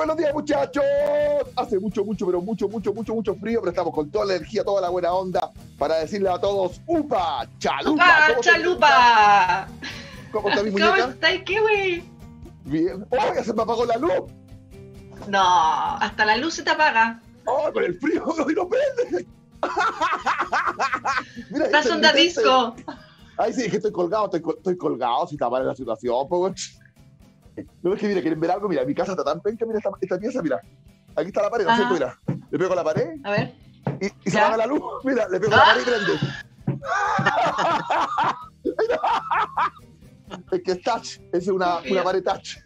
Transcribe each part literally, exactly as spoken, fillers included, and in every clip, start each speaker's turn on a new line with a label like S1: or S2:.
S1: buenos días, muchachos. Hace mucho, mucho, pero mucho, mucho, mucho, mucho frío, pero estamos con toda la energía, toda la buena onda para decirle a todos, ¡upa! ¡Chalupa!
S2: ¡Upa! ¡Chalupa!
S1: ¿Cómo está mi muñeca?
S2: ¿Cómo estás, Kiwi?
S1: Bien. ¡Oh, ya se me apagó la luz!
S2: No, hasta la luz se te apaga.
S1: ¡Oh, con el frío no, no prende! Mira,
S2: estás onda disco.
S1: Ay, sí, es que estoy colgado, estoy, estoy colgado, si tapar en la situación, pues. No, es que mira, quieren ver algo, mira, mi casa está tan penca, mira esta, esta pieza, mira. Aquí está la pared, ¿no es cierto? Mira, le pego a la pared.
S2: A ver.
S1: Y, y se apaga la luz, mira, le pego a la pared y prende. Es que es touch, es una, una pared touch.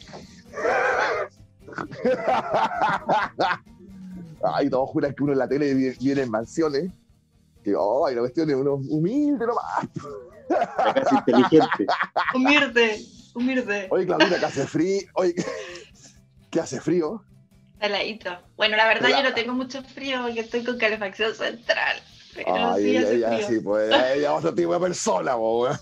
S1: Ay, todos juran que uno en la tele viene en mansiones. Que, ay, la cuestión es uno humilde nomás.
S3: Casi inteligente.
S2: Humilde, humilde.
S1: Oye, Claudita, que hace frío. Oye, ¿qué hace frío?
S2: Heladito. Bueno, la verdad
S1: Hola.
S2: yo no tengo mucho frío porque estoy con calefacción central. Pero
S1: Ay,
S2: sí
S1: ella,
S2: hace
S1: ella,
S2: frío.
S1: sí, pues, ella es otro tipo de persona, po, weón.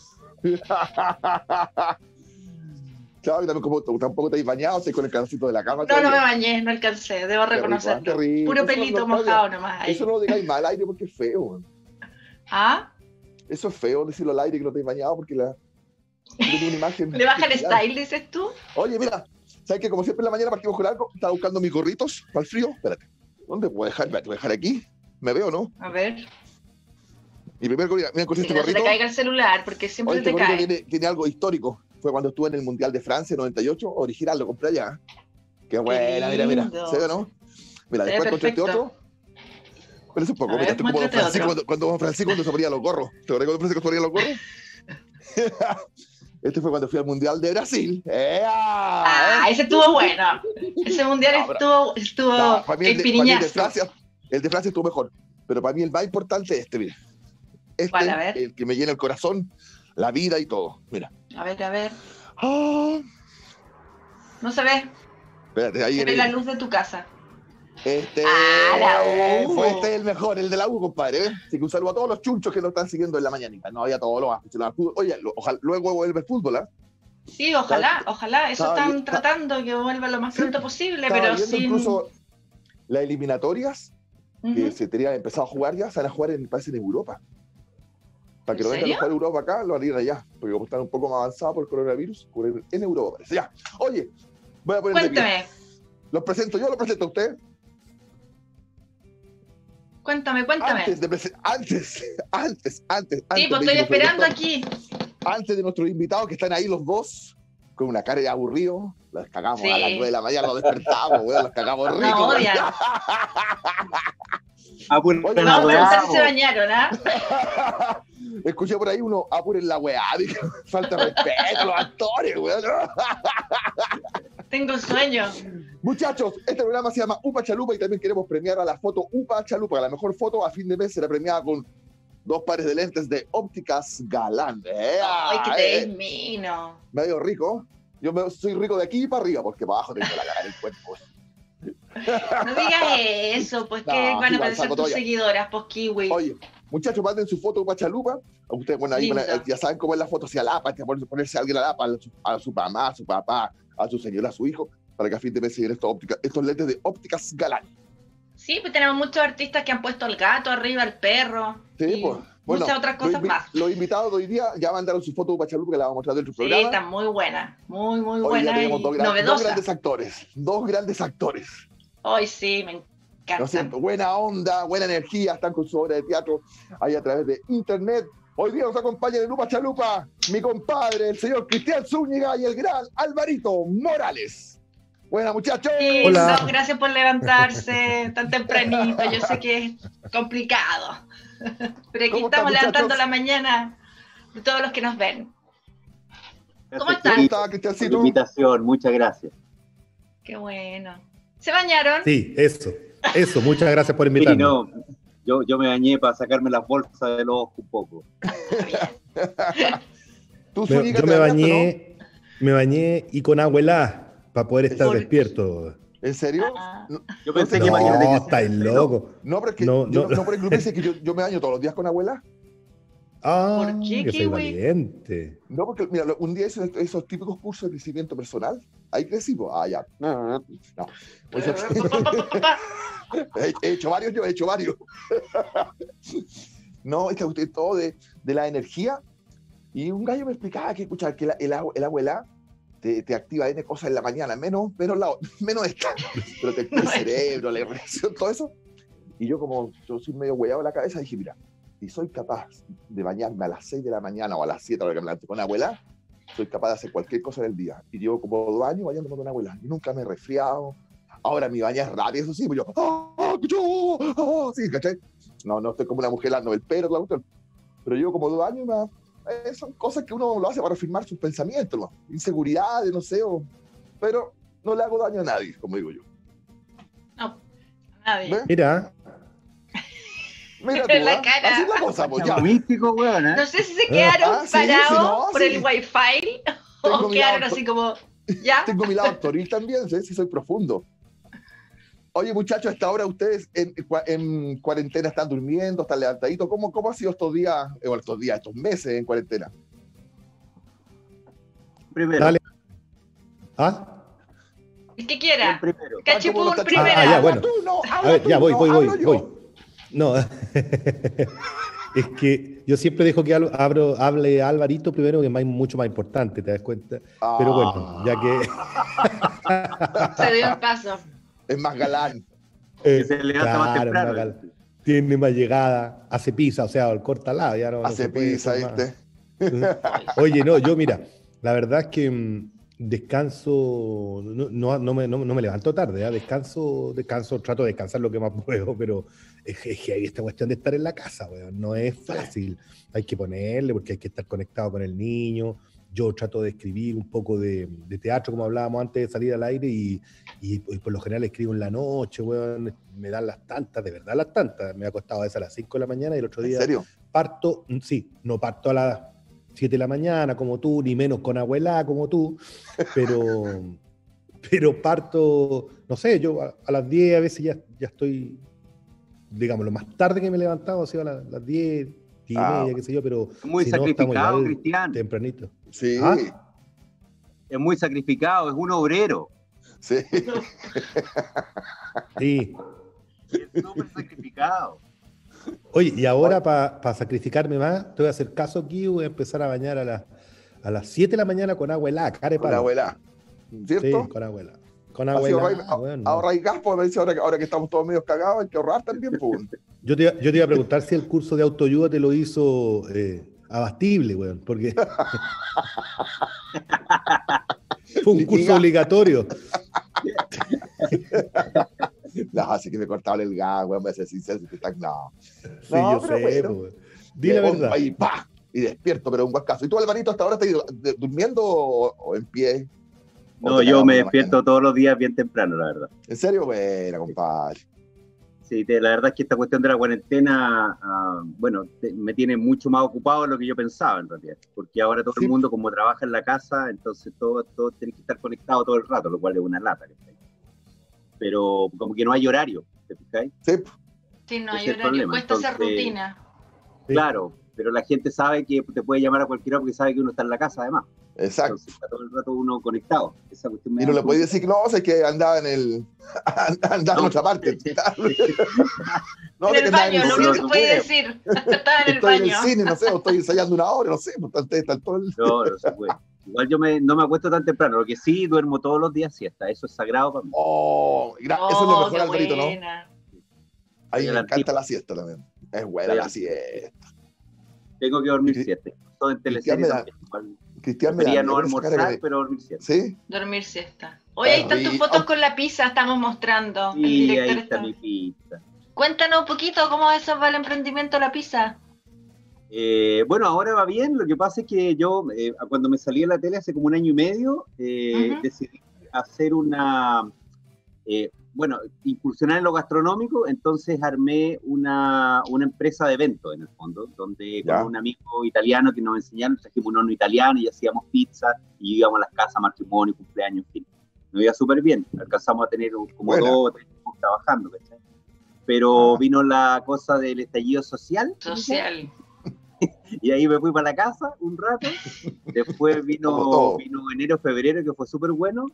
S1: Claro, y también como tú tampoco te has bañado, estás con el calorcito de la cama.
S2: No, no me
S1: todavía.
S2: bañé, no alcancé, debo
S1: Qué rico,
S2: reconocerlo.
S1: qué rico.
S2: Puro
S1: Eso
S2: pelito
S1: no-
S2: mojado nomás ahí.
S1: Eso no lo digáis mal al aire porque es feo, weón.
S2: ¿Ah?
S1: Eso es feo decirlo al aire que no te has bañado porque la... yo tengo una imagen.
S2: ¿Le baja el
S1: especial.
S2: style, dices tú?
S1: Oye, mira, ¿sabes que como siempre en la mañana partimos con algo? Estaba buscando mis gorritos para el frío. Espérate, ¿dónde puedo dejar? ¿Me voy a dejar aquí? ¿Me veo, no?
S2: A ver.
S1: Mi primer gorrito, mira, encontré
S2: Que
S1: este
S2: no se te
S1: gorrito.
S2: caiga el celular, porque siempre
S1: Oye, este
S2: te
S1: gorrito
S2: cae.
S1: tiene, tiene algo histórico. Fue cuando estuve en el Mundial de Francia, noventa y ocho, original, lo compré allá. Qué buena, mira, mira.
S2: lindo.
S1: ¿Se ve o no? Mira,
S2: Se
S1: después
S2: ve
S1: encontré este
S2: perfecto.
S1: otro. Pero es un poco,
S2: A
S1: mira,
S2: ver,
S1: esto es como Don
S2: muéstrate
S1: Francisco,
S2: otro.
S1: cuando, cuando Don Francisco cuando se ponía los gorros. ¿Te acuerdas cuando Don Francisco se ponía los gorros? Este fue cuando fui al Mundial de Brasil. ¡Ea!
S2: Ah,
S1: ¿Eh?
S2: ese estuvo bueno. Ese mundial
S1: No, pero-
S2: estuvo, estuvo
S1: No, para mí el de, para mí el de
S2: espiriñazo.
S1: Francia, el de Francia estuvo mejor. Pero para mí el más importante es este, mira. Este,
S2: ¿Cuál? A ver.
S1: el que me llena el corazón, la vida y todo. Mira.
S2: A ver, a ver.
S1: Ah,
S2: No se ve.
S1: espérate, ahí
S2: Se ve
S1: viene.
S2: la luz de tu casa.
S1: Este
S2: Ah, la U.
S1: fue este el mejor, el de la U, compadre. ¿eh? Así que un saludo a todos los chunchos que nos están siguiendo en la mañanita. No había todos los aficionados al fútbol. Oye, lo- ojalá, luego vuelve el fútbol, ¿ah?
S2: Sí, ojalá, ojalá. Eso
S1: estaba
S2: están
S1: bien-
S2: tratando que vuelva lo más pronto posible,
S1: Estaba
S2: pero
S1: viendo
S2: sin...
S1: incluso las eliminatorias que
S2: Ujú.
S1: se tenían empezado a jugar ya, se van a jugar en, parece, en Europa. Para que
S2: ¿En
S1: lo vengan a
S2: serio?
S1: jugar Europa acá, lo harían allá. Porque como están un poco más avanzados por el coronavirus, jugar en Europa parece. Ya. Oye, voy a poner de pie.
S2: Cuéntame,
S1: ¿Los presento yo o los presento a usted?
S2: cuéntame, cuéntame.
S1: Antes de presen- antes, antes, antes,
S2: Sí,
S1: antes
S2: pues
S1: de
S2: estoy
S1: que nuestro
S2: esperando
S1: director-
S2: aquí.
S1: Antes de nuestros invitados que están ahí los dos, con una cara de aburrido, los cagamos
S2: Sí.
S1: a las nueve de la mañana, los despertamos, weón, los cagamos ricos.
S2: No
S1: weón.
S2: odian.
S3: Ah, bueno,
S1: Oye,
S3: la
S2: Vamos a
S3: weá,
S2: preguntar si
S3: po.
S2: se bañaron, ¿ah?
S1: Escuché por ahí uno, apuren la weá, dije, falta de respeto a los actores, weón.
S2: Tengo sueño.
S1: Muchachos, este programa se llama Upa Chalupa y también queremos premiar a la foto Upa Chalupa. La mejor foto a fin de mes será premiada con dos pares de lentes de ópticas Galán. ¡Eh!
S2: Ay, que te
S1: eh!
S2: ves mino.
S1: Medio rico. Yo me- soy rico de aquí para arriba, porque para abajo tengo la cara del cuerpo.
S2: No digas eso, pues que
S1: No,
S2: van a
S1: igual
S2: aparecer
S1: saco
S2: tus
S1: toalla.
S2: seguidoras, pues kiwi.
S1: Oye, muchachos, manden su foto Upa Chalupa. Ustedes, bueno, ahí
S2: Lindo.
S1: van a- ya saben cómo es la foto, si a la apa, hay que ponerse, ponerse a alguien a la apa, a su, a su mamá, a su papá, a su señora, a su hijo, para que a fin de mes se lleven estos, óptica- estos lentes de ópticas Galán.
S2: Sí, pues tenemos muchos artistas que han puesto al gato arriba, al perro.
S1: Sí,
S2: y
S1: pues. Bueno,
S2: muchas otras
S1: los
S2: cosas
S1: invi-
S2: más.
S1: Los invitados de hoy día ya mandaron su foto Upa Chalupa, que la vamos a mostrar dentro del
S2: Sí,
S1: programa.
S2: está muy buena. Muy, muy
S1: Hoy día
S2: buena y
S1: tenemos dos, gran- dos
S2: novedosa.
S1: grandes actores. Dos grandes actores.
S2: Hoy sí, me
S1: ¿No es
S2: encanta.
S1: cierto? Buena onda, buena energía, están con su obra de teatro ahí a través de internet. Hoy día nos acompaña en el Upa Chalupa mi compadre, el señor Cristian Zúñiga y el gran Alvarito Morales. Buena, muchachos.
S2: Sí,
S4: Hola.
S2: no, gracias por levantarse tan tempranito. Yo sé que es complicado. Pero aquí
S1: ¿Cómo
S2: estamos
S1: están,
S2: levantando
S1: muchachos?
S2: la mañana de todos los que nos ven. ¿Cómo
S3: Gracias,
S2: están?
S1: ¿Cómo
S3: Kiki,
S1: está,
S3: por la
S1: Cristiancito?
S3: invitación, muchas gracias.
S2: Qué bueno. ¿Se bañaron?
S4: Sí, eso. Eso, muchas gracias por
S3: Sí,
S4: invitarme.
S3: no, yo, yo me bañé para sacarme las bolsas de los ojos un poco.
S1: Tú,
S4: Me-
S1: Zúñiga,
S4: yo
S1: te
S4: me
S1: bañaste,
S4: bañé, me bañé y con agua helada para poder estar
S2: Por-
S4: despierto.
S1: ¿no? ¿En serio?
S2: Ah.
S1: No,
S3: Yo pensé
S1: No,
S3: que imagínate que
S4: estáis loco.
S1: no, pero es que
S4: No,
S1: yo,
S4: no.
S1: no, por ejemplo, pensé que yo, yo me baño todos los días con abuela.
S4: Ah,
S2: ¿Por qué,
S4: que soy
S2: kiwi?
S4: valiente.
S1: No, porque mira, lo- un día hice esos típicos cursos de crecimiento personal Ahí crecí, pues. Ah, ya. No. Pues, he, he hecho varios, yo he hecho varios. No, es que usted todo de, de la energía. Y un gallo me explicaba que, escucha, que la, el, agua, el agua helada te, te activa N cosas en la mañana, menos, menos, la, menos descanso, pero te activa el cerebro, la irritación, todo eso. Y yo, como yo soy medio hueado de la cabeza, dije, mira, si soy capaz de bañarme a las seis de la mañana o a las siete, a la hora que me levanté con agua helada, soy capaz de hacer cualquier cosa en el día. Y llevo como dos años bañándome con agua helada. Y nunca me he resfriado. Ahora mi baña es rápido, eso sí, pues yo, ¡ah, yo! ¡Ah! Sí, ¿cachai? No, no estoy como una mujer dando el pelo, la cuestión. Pero llevo como dos años y más. Eh, son cosas que uno lo hace para afirmar sus pensamientos, ¿no? Inseguridades, no sé, o... pero no le hago daño a nadie, como digo yo.
S2: No, a nadie.
S1: ¿Ves?
S4: Mira,
S1: Mira tú,
S2: La
S1: ¿eh?
S2: cara.
S1: Así es la cosa, pues ya.
S3: Místico, weón, ¿eh?
S2: No sé si se quedaron
S1: Ah, sí,
S2: parados
S1: sí, no,
S2: por
S1: sí.
S2: el wifi
S1: Tengo
S2: o
S1: mi
S2: quedaron
S1: lado-
S2: así como, ¿ya?
S1: Tengo mi lado actoril también, ¿sí? Sí soy profundo. Oye, muchachos, a esta hora ustedes en, en cuarentena están durmiendo, están levantaditos. ¿Cómo, cómo ha sido estos días, eh, bueno, estos días, estos meses en cuarentena?
S3: Primero.
S4: dale. ¿Ah?
S2: El que
S3: el
S2: quiera.
S3: primero.
S1: Ah, ¿cómo
S2: Cachipún
S1: lo está
S2: primero.
S4: Ah, ya, bueno.
S1: Habla tú, no,
S4: A
S1: habla
S4: ver,
S1: tú,
S4: ya voy,
S1: no,
S4: voy, voy,
S1: hablo yo.
S4: voy. No, es que yo siempre dejo que al- abro, hable Alvarito primero, que es más- mucho más importante, ¿te das cuenta? Pero bueno, ya que...
S2: Se dio el paso.
S1: Es más galán.
S3: Que se levanta más
S4: claro,
S3: temprano.
S4: más gal- tiene más llegada, hace pizza, o sea, el corta ya no, no
S1: Hace
S4: se puede
S1: pizza,
S4: ser más.
S1: ¿viste?
S4: Oye, no, yo mira, la verdad es que mm, descanso, no, no, no me, no, no me levanto tarde, ¿ah? descanso, descanso, trato de descansar lo que más puedo, pero es, es que hay esta cuestión de estar en la casa, weón, no es fácil, hay que ponerle porque hay que estar conectado con el niño. Yo trato de escribir un poco de, de teatro, como hablábamos antes de salir al aire, y, y, y por lo general escribo en la noche, weón, me dan las tantas, de verdad las tantas, me ha costado a veces a las cinco de la mañana y el otro
S1: ¿En
S4: día
S1: serio?
S4: parto, sí, no parto a las siete de la mañana como tú, ni menos con abuela como tú, pero, pero parto, no sé, yo a, a las diez a veces ya, ya estoy, digamos, lo más tarde que me he levantado ha sido a las, las diez, diez y
S1: Ah,
S4: media, qué sé yo, pero
S3: Es muy
S4: si no, estamos
S3: sacrificado,
S4: igual
S3: Cristian.
S4: tempranito.
S1: Sí,
S4: ¿Ah?
S3: Es muy sacrificado, es un obrero.
S1: sí.
S4: Sí.
S3: Es súper sacrificado.
S4: Oye, y ahora para pa sacrificarme más, te voy a hacer caso aquí, voy a empezar a bañar a, la, a las siete de la mañana con agua helada, care
S1: Con la
S4: palo.
S1: abuela.
S4: Sí,
S1: ¿Cierto?
S4: con agua helada. Con
S1: Así
S4: agua
S1: ahorráis-
S4: helada, weón, no.
S1: ahorráis gas, porque me dice ahora, que- ahora que estamos todos medio cagados, hay que ahorrar también, pues.
S4: Yo te, yo te iba a preguntar si el curso de autoayuda te lo hizo eh, abastible, weón, porque fue un curso
S1: Litiga.
S4: obligatorio.
S1: No, así que me cortaban el gas, weón, me hace sincero, si te están- no.
S4: Sí,
S1: No,
S4: yo
S1: pero
S4: sé,
S1: bueno.
S4: po, weón. Di
S1: De
S4: la
S1: bomba
S4: verdad.
S1: Y pa, y despierto, pero un buen caso. ¿Y tú, Alvarito, hasta ahora estás de- durmiendo o, o en pie? ¿O
S3: No,
S1: te
S3: yo
S1: cagamos
S3: me
S1: en la
S3: despierto
S1: mañana?
S3: todos los días bien temprano, la verdad.
S1: ¿En serio? Buena, compadre.
S3: Sí, te- la verdad es que esta cuestión de la cuarentena, ah, bueno, te- me tiene mucho más ocupado de lo que yo pensaba en realidad, porque ahora todo
S1: Sí.
S3: el mundo como trabaja en la casa, entonces todo, todo tiene que estar conectado todo el rato, lo cual es una lata. ¿cachai? Pero como que no hay horario, ¿te fijáis?
S1: Sí,
S2: Sí, no
S3: Ese
S2: hay
S3: es el
S2: horario,
S3: problema,
S2: cuesta hacer
S3: entonces-
S2: rutina.
S4: Sí.
S3: Claro, pero la gente sabe que te puede llamar a cualquier hora porque sabe que uno está en la casa además,
S1: exacto.
S3: entonces está todo el rato uno conectado. Esa cuestión me
S1: Y
S3: da
S1: no le
S3: mucho-
S1: podéis decir que no, sé que andaba en el. andaba en
S3: No.
S1: otra parte. No,
S2: En
S1: de
S2: el
S1: que andaba
S2: baño,
S1: en
S2: lo
S1: el
S2: único
S1: cine.
S2: que puede decir. Estaba en el
S1: Estoy en el
S2: baño.
S1: cine, no sé, o estoy ensayando una hora, no sé, pues ustedes están todo el.
S3: No, no se puede. Igual yo me, no me acuesto tan temprano, lo que sí duermo todos los días siesta, eso es sagrado para mí.
S1: Oh, gra- eso es lo
S2: Oh,
S1: mejor,
S2: qué
S1: Alvarito, ¿no?
S2: buena.
S1: A mí
S3: Soy
S1: me
S3: a la
S1: encanta
S3: antigua.
S1: la siesta también. Es buena
S3: Soy a
S1: la
S3: la
S1: siesta.
S3: Tengo que dormir
S1: Cri-
S3: siete. Todo en
S1: Cristian
S3: teleserie
S1: me da-
S3: también. Igual
S1: Cristian me da
S3: prefería no
S1: miedo esa cara
S3: almorzar,
S1: que me-
S3: pero dormir siete.
S1: ¿Sí?
S2: Dormir siesta. Hoy ahí están tus
S1: Arri-
S2: fotos
S1: oh.
S2: con la pizza, estamos mostrando. El
S3: Y
S2: director
S3: ahí está
S2: está.
S3: mi pizza.
S2: Cuéntanos un poquito cómo eso va el emprendimiento de la pizza.
S3: Eh, bueno, ahora va bien. Lo que pasa es que yo, eh, cuando me salí de la tele hace como un año y medio, eh,
S2: Ujú.
S3: decidí hacer una, eh, bueno, incursionar en lo gastronómico. Entonces armé una, una empresa de eventos, en el fondo, donde
S1: Ya.
S3: con un amigo italiano que nos enseñaron, trajimos un horno italiano y hacíamos pizza y íbamos a las casas, matrimonio, cumpleaños, en fin. Nos iba súper bien. Alcanzamos a tener como
S1: Buena.
S3: dos o tres años trabajando, ¿cachai? Pero
S1: Ah.
S3: vino la cosa del estallido social.
S2: Social.
S3: Y ahí me fui para la casa un rato. Después
S1: Como
S3: vino,
S1: todo.
S3: vino enero, febrero, que fue súper bueno.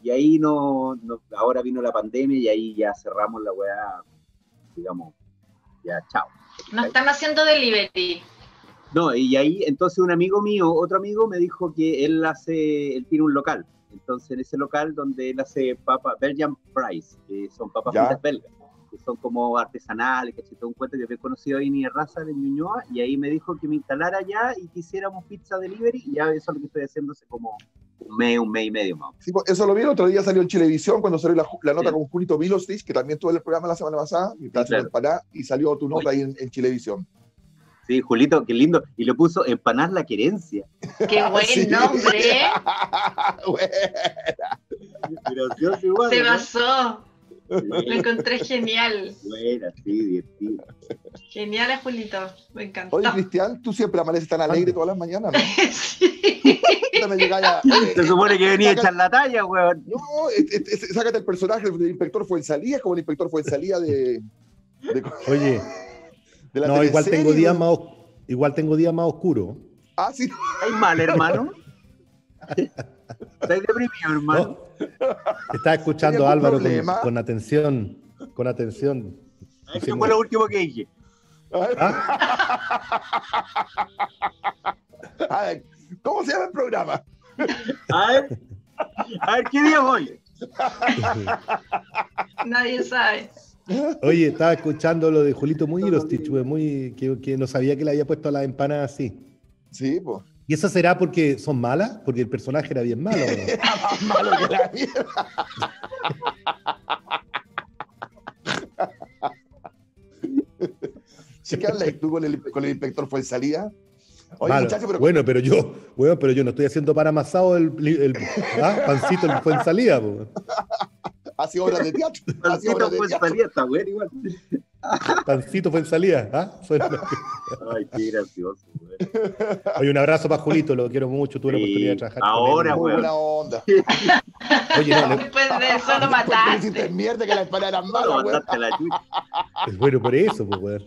S3: y ahí no, no, ahora vino la pandemia y ahí ya cerramos la weá, digamos, ya chao.
S2: No están haciendo delivery.
S3: No, y ahí entonces un amigo mío, otro amigo me dijo que él hace, él tiene un local, entonces en ese local donde él hace papas, Belgian Fries, que son papas
S1: Ya.
S3: fritas belgas, que son como artesanales, que todo un cuento que he conocido ahí en Irraza, en Ñuñoa, y ahí me dijo que me instalara allá y que hiciéramos pizza delivery, y ya eso es lo que estoy haciendo hace como un mes, un mes y medio más.
S1: Sí, pues, eso lo vi el otro día, salió en Chilevisión cuando salió la, la nota
S3: Sí.
S1: con Julito Milostich, que también tuvo el programa la semana pasada, y, está haciendo
S3: claro.
S1: empanada, y salió tu nota ahí en, en Chilevisión.
S3: Sí, Julito, qué lindo, y le puso empanar la querencia.
S2: Qué buen
S1: Sí.
S2: nombre, ¿eh?
S1: Bueno,
S3: Gracioso igual,
S2: Se
S3: ¿no?
S2: pasó. Lo encontré genial.
S3: Buena, sí, divertido.
S2: Genial, Julito. Me encantó.
S1: oye, Cristian, tú siempre amaneces tan alegre todas las mañanas, ¿no?
S2: Sí.
S1: Ahorita me llega ya, oye,
S3: Se supone que venía a
S1: saca-
S3: echar la talla, weón.
S1: No, es- es- es- sácate el personaje del inspector Fuensalía, como el inspector Fuensalía de, de,
S4: Oye,
S1: de la
S4: no, igual
S1: teleserie,
S4: tengo días
S1: ¿no?
S4: más, os- igual tengo días más oscuros.
S1: Ah, sí.
S3: ¿Estáis mal, hermano? ¿Estáis deprimido, hermano?
S4: No, estaba escuchando
S1: ¿Hay
S4: a
S1: algún
S4: Álvaro con,
S1: problema?
S4: con atención, con atención.
S3: Es que fue lo último que dije.
S1: A ver, ¿cómo se llama el programa?
S3: A ver, a ver, ¿qué día voy?
S2: Nadie sabe.
S4: Oye, estaba escuchando lo de Julito muy Irostich, güey, muy que, que no sabía que le había puesto las empanadas así.
S1: Sí, pues.
S4: ¿Y eso será porque son malas? Porque el personaje era bien malo, ¿no?
S1: Era más malo que la mierda. ¿Sí que hablas tú con el, con el inspector Fuensalía? Oye,
S4: Malo.
S1: muchacho, pero
S4: Bueno, pero yo, bueno, pero yo no estoy haciendo pan amasado el, el, ¿ah? Pancito fue en salida, po.
S1: hace obras de teatro. Hace
S3: Pancito
S1: obras de
S3: pues
S1: teatro.
S3: salía esta weón igual.
S4: Pancito fue en salida, ¿ah? Suena-
S3: Ay, qué gracioso, weón.
S4: Oye, un abrazo para Julito, lo quiero mucho, tuve la
S3: Sí,
S4: oportunidad de trabajar
S3: ahora,
S4: con
S1: Muy
S4: él.
S1: buena onda.
S4: Oye, no, le-
S2: Después de eso lo
S1: Después que le hiciste
S2: mataste.
S1: mierda que la empanada era
S3: No,
S1: mala, güey.
S3: mandaste la chucha.
S4: es bueno por eso, pues, weón.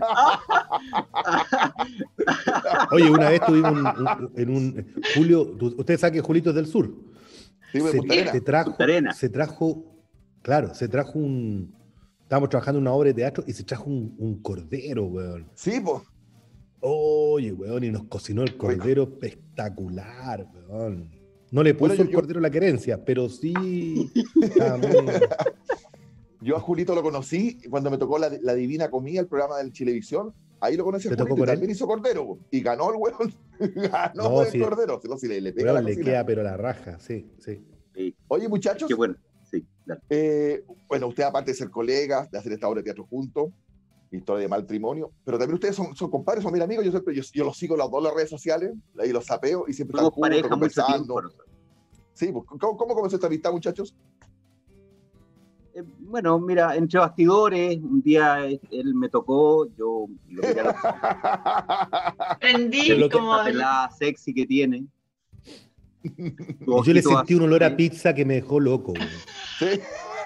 S4: Oye, una vez tuvimos un, un- en un Julio, tú- ustedes saben que Julito es del sur.
S1: Sí, güey,
S4: se,
S1: Punta Arenas.
S4: se trajo,
S3: Punta Arenas.
S4: se trajo, claro, se trajo un, estábamos trabajando en una obra de teatro y se trajo un, un cordero, weón.
S1: Sí, pues.
S4: Oye, weón, y nos cocinó el cordero espectacular, weón. No le puso
S1: Bueno, yo-
S4: el
S1: yo-
S4: cordero la querencia, pero sí. estaba muy-
S1: Yo a Julito lo conocí cuando me tocó la, la Divina Comida, el programa del Chilevisión. Ahí lo conocí a
S4: ¿Te tocó
S1: Julito y
S4: con él?
S1: también hizo cordero. Po. Y ganó el weón. ganó
S4: No,
S1: el
S4: sí.
S1: cordero. No, si le, le pega
S4: weón,
S1: la
S4: le
S1: cocina.
S4: queda, pero la raja, sí, sí.
S3: Sí,
S1: Oye, muchachos,
S3: qué bueno. Sí, dale.
S1: eh, bueno, ustedes aparte de ser colegas, de hacer esta obra de teatro juntos, historia de matrimonio, pero también ustedes son, son compadres, son mis amigos. Yo, siempre, yo, yo los sigo en las dos las redes sociales, ahí los sapeo y siempre están
S3: Somos
S1: juntos,
S3: pareja mucho
S1: conversando.
S3: tiempo. nosotros.
S1: Sí, pues, ¿cómo, ¿cómo comenzó esta amistad, muchachos?
S3: Eh, bueno, mira, entre bastidores, un día eh, él me tocó, yo lo miré a la
S2: Aprendí
S4: lo que-
S2: como el-
S3: pelada sexy que tiene. Su
S4: Y yo le
S3: ojito
S4: sentí un olor a
S3: azul.
S4: pizza que me dejó loco, weón.
S1: Sí.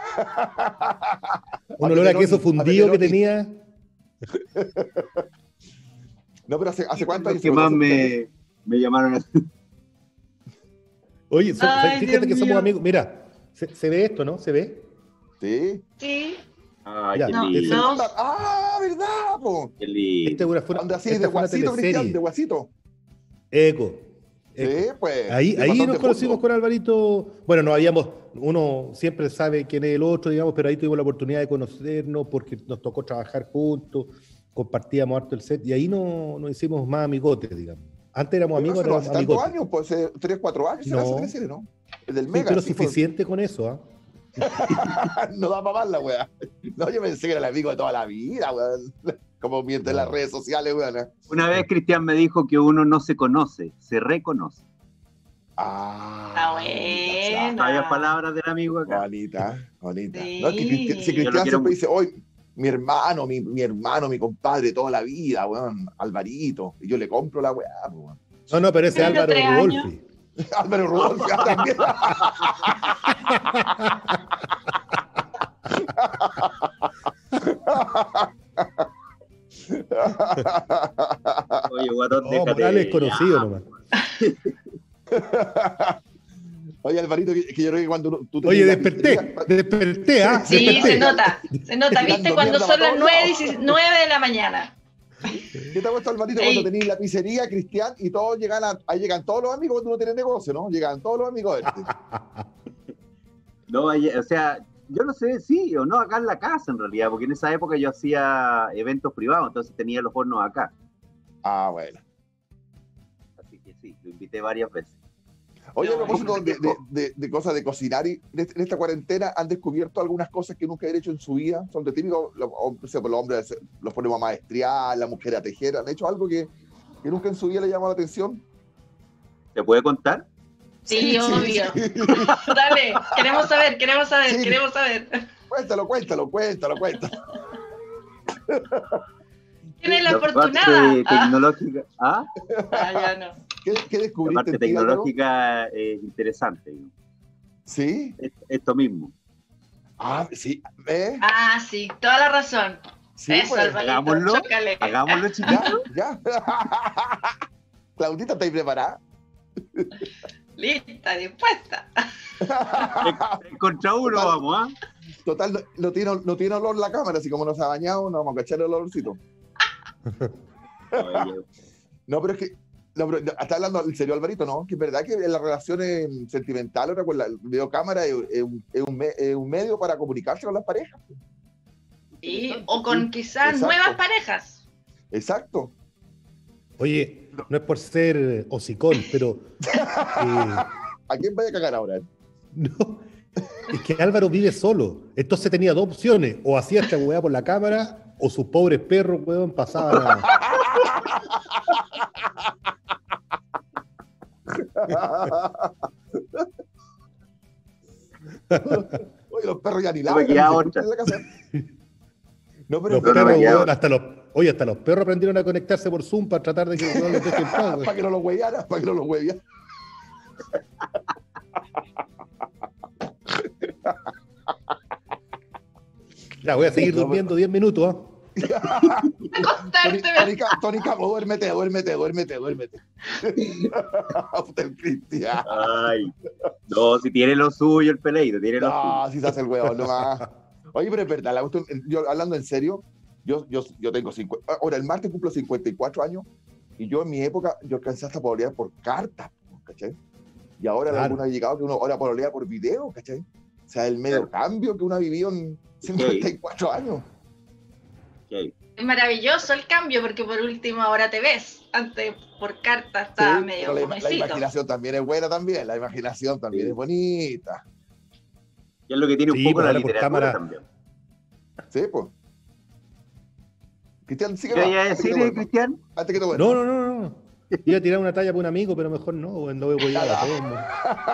S4: Un olor a queso fundido que
S1: tenía.
S4: tenía.
S1: No, pero ¿hace, hace cuánto
S3: Los
S1: años
S3: que
S1: se
S3: más
S1: conocen
S3: me,
S1: ustedes?
S3: me llamaron a...
S4: Oye, so-
S2: Ay,
S4: fíjate
S2: Dios
S4: que somos
S2: mío.
S4: amigos. Mira, se, se ve esto, ¿no? ¿Se ve?
S1: Sí.
S2: Sí.
S3: Ay,
S4: Ya,
S3: qué
S2: No,
S3: lindo,
S2: no.
S1: Anda- Ah, ¿verdad, po?
S3: qué lindo.
S4: Esta fue una,
S1: Anda así
S4: esta
S1: de
S4: fue una
S1: guasito, Cristian,
S4: teleserie.
S1: de guasito.
S4: Eco.
S1: Sí,
S4: Eco.
S1: pues.
S4: Ahí,
S1: de
S4: ahí
S1: bastante
S4: nos conocimos
S1: fondo.
S4: con Alvarito. Bueno, no habíamos, uno siempre sabe quién es el otro, digamos, pero ahí tuvimos la oportunidad de conocernos porque nos tocó trabajar juntos, compartíamos harto el set y ahí no, nos hicimos más amigotes, digamos. Antes éramos
S1: Pero
S4: amigos,
S1: hace no
S4: éramos
S1: hace tantos
S4: amigotes.
S1: años, pues, hace tres, cuatro años, será
S4: No.
S1: esa teleserie, ¿no? El del
S4: Sí,
S1: Mega.
S4: pero
S1: sí, pues.
S4: suficiente con eso, ¿ah?
S1: No da para más la weá. No, yo pensé que era el amigo de toda la vida, weón. Como miente en las
S4: No.
S1: redes sociales, weón.
S3: Una vez Cristian me dijo que uno no se conoce, se reconoce.
S1: Ah,
S2: Está bueno.
S3: Sabias palabras del amigo acá.
S1: Bonita, bonita.
S2: Sí.
S1: No, es que Cristian, si
S3: Yo lo
S1: Cristian
S3: quiero
S1: siempre
S3: mucho.
S1: dice, hoy, mi hermano, mi, mi hermano, mi compadre, toda la vida, weón, Alvarito. Y yo le compro la weá, pues, weón.
S4: No, no, pero ese es
S2: Tengo
S4: Álvaro
S2: tres años.
S4: Rudolfi.
S1: Álvaro Rodolfo ah, también.
S3: Oye, guatón,
S4: No,
S3: déjate.
S4: Morales es conocido
S3: ya.
S4: nomás.
S1: Oye, Alvarito, que, que yo creo que cuando uno- tú
S4: Oye,
S1: tenías la
S4: desperté,
S1: pizzería-
S4: desperté, ¿ah?
S2: Sí,
S4: Desperté.
S2: se nota, se nota. ¿Viste
S1: Tirando
S2: cuando
S1: mierda
S2: son
S1: para
S2: las
S1: todos
S2: nueve,
S1: lados.
S2: nueve de la mañana?
S1: ¿Qué te ha puesto, Alvarito, cuando
S2: Ey.
S1: tenías la pizzería, Cristian, y todos llegan a, ahí llegan todos los amigos cuando uno tiene negocio, ¿no? Llegan todos los amigos a verte.
S3: No, hay- o sea, yo no sé, sí o no, acá en la casa en realidad, porque en esa época yo hacía eventos privados, entonces tenía los hornos acá.
S1: Ah, bueno.
S3: Así que sí, lo invité varias veces.
S1: Oye, a
S2: No,
S1: propósito
S3: ¿cómo
S1: de,
S3: se
S1: de,
S3: quejó?
S1: de- de cosas de cocinar, y en este- en esta cuarentena han descubierto algunas cosas que nunca han hecho en su vida. Son de típicos, los, hombres- los hombres los ponemos a maestrear, la mujer a tejer. ¿Han hecho algo que, que nunca en su vida le llamó la atención?
S3: ¿Se puede contar?
S2: Sí, obvio. Dale, queremos saber, queremos saber,
S1: Sí.
S2: queremos saber.
S1: Cuéntalo, cuéntalo, cuéntalo, cuéntalo.
S2: ¿Quién es la
S3: La
S2: afortunada?
S3: parte
S2: Ah,
S3: tecnológica, ¿ah?
S2: ah, ya no.
S1: ¿Qué, qué
S3: La
S1: descubriste
S3: parte
S1: en ti, Álvaro?
S3: tecnológica es interesante. ¿no?
S1: Sí.
S3: Es- Esto mismo.
S1: Ah, sí. ¿Ves?
S2: Ah, sí, toda la razón.
S1: Sí,
S2: Eso,
S1: pues.
S2: Alvarito,
S3: hagámoslo.
S2: chócale.
S3: Hagámoslo, chiquillos.
S1: Ya, ya. Claudita, ¿estáis preparada?
S2: Lista, dispuesta.
S3: Tres contra uno,
S1: Total.
S3: vamos, ¿ah?
S1: Total, no, no tiene, no tiene olor la cámara, así como no se ha bañado, no vamos a cachar el olorcito.
S3: Oye,
S1: No, pero es que, no, pero, está hablando en serio, Alvarito, ¿no? Que es verdad que en las relaciones sentimentales, ahora con la videocámara, es, es un, es un me- es un medio para comunicarse con las parejas.
S2: Sí, o con quizás
S1: Exacto.
S2: nuevas parejas.
S1: Exacto.
S4: Oye, no es por ser hocicón, pero eh,
S1: ¿A quién vaya a cagar ahora?
S4: no, es que Álvaro vive solo. Entonces tenía dos opciones: o hacía esta weá por la cámara, o sus pobres perros, weón, pasaban a...
S1: Oye, los perros ya ni
S3: No me
S1: ladran,
S3: queda
S1: ni se
S3: otra.
S1: escuchan en la casa. No, pero
S4: Los
S3: no, no,
S4: perros,
S3: ya.
S4: weón, hasta los, oye, hasta los perros aprendieron a conectarse por Zoom para tratar de que no les dejen paz, weón.
S1: para que no los huevearan, para que no los huevearan.
S4: Ya, voy a seguir
S1: No,
S4: durmiendo diez minutos, ¿ah?
S1: Tony,
S2: Acostarte.
S1: Tony, Ca- Tony Camo, duérmete, duérmete, duérmete, duérmete. Puta, el Cristian.
S3: Ay. No, si tiene lo suyo el peleito, tiene lo suyo.
S1: No, si se hace el huevón nomás. Oye, pero es verdad, la cuestión- yo hablando en serio, yo, yo, yo tengo cincuenta, ahora el martes cumplo cincuenta y cuatro años y yo en mi época, yo alcancé hasta pololear por carta, ¿cachai? Y ahora
S4: Claro.
S1: algunos ha llegado que uno ahora pololea por video, ¿cachai? O sea, el medio cambio que uno ha vivido en cincuenta y cuatro años.
S3: Ok.
S2: Es maravilloso el cambio porque por último ahora te ves. Antes por carta estaba
S1: Sí,
S2: medio
S1: pero la, la
S2: comecito.
S1: imaginación también es buena también, la imaginación también
S3: Sí.
S1: es bonita.
S3: Y es lo que tiene un
S4: Sí,
S3: poco
S4: pues
S3: la
S4: ahora por
S3: literatura
S4: cámara.
S3: también.
S1: Sí, pues. Cristian, sigue
S3: ¿Qué
S1: más,
S3: iba a
S1: antes que
S3: decir,
S1: te
S3: eh,
S1: vuelva,
S3: Cristian?
S1: antes que te vuelva.
S4: No, no, no, no. Iba a tirar una talla para un amigo, pero mejor no, weón, no voy a apoyar a todos, weón.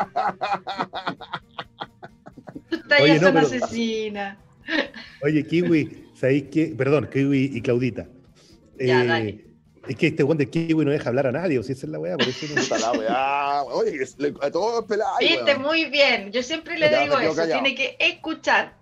S2: Tus tallas
S4: Oye, no,
S2: son
S4: pero-
S2: asesinas.
S4: Oye, Kiwi, ¿sabéis qué? Perdón, Kiwi y Claudita.
S2: Ya,
S4: Eh,
S2: dale.
S4: Es que este weón de Kiwi no deja hablar a nadie, o si esa es la weá, por eso no.
S1: Puta la weá. Oye, que es- le- a todos pelados.
S2: Viste, muy bien. Yo siempre le
S1: Ya,
S2: digo
S1: me quedo
S2: eso.
S1: callado.
S2: Tiene que escuchar.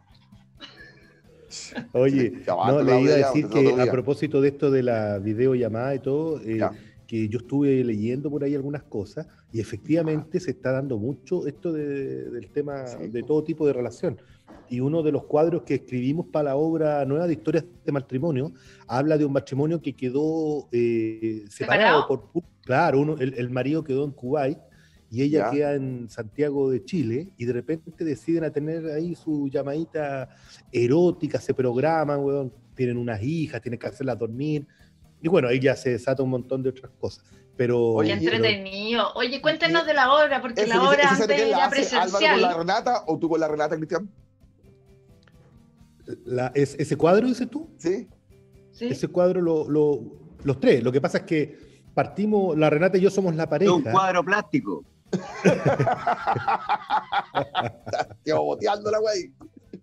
S4: Oye,
S1: Ya,
S4: no,
S1: basta,
S4: le
S1: Claudia,
S4: iba a
S1: ya,
S4: decir
S1: porque es otro
S4: que a
S1: día.
S4: propósito de esto de la videollamada y todo, eh,
S1: Ya.
S4: que yo estuve leyendo por ahí algunas cosas y efectivamente se está dando mucho esto de- del tema
S1: Sí.
S4: de todo tipo de relación. Y uno de los cuadros que escribimos para la obra nueva de historias de matrimonio habla de un matrimonio que quedó eh, separado.
S2: ¿Separado?
S4: por Claro, uno, el, el marido quedó en Kuwait y ella
S1: Ya.
S4: queda en Santiago de Chile y de repente deciden a tener ahí su llamadita erótica, se programan, weón, tienen unas hijas, tienen que hacerlas dormir. Y bueno, ahí ya se desata un montón de otras cosas. Pero,
S1: Oye,
S2: Qué
S1: pero-
S2: entretenido. Oye, cuéntenos de la obra, porque
S1: ¿Ese,
S2: la
S1: ese-
S2: obra
S1: ese
S2: antes
S1: quién la
S2: era
S1: hace? ¿Álvaro con la
S2: presencial.
S1: Renata o tú con la Renata, Cristian?
S4: la- es- ese cuadro, dices tú,
S1: Sí.
S2: ¿Sí?
S4: ese cuadro, lo, lo- los tres. Lo que pasa es que partimos, la Renata y yo somos la
S3: Es
S4: pareja.
S3: un cuadro plástico.
S1: Llevo boteando la wey.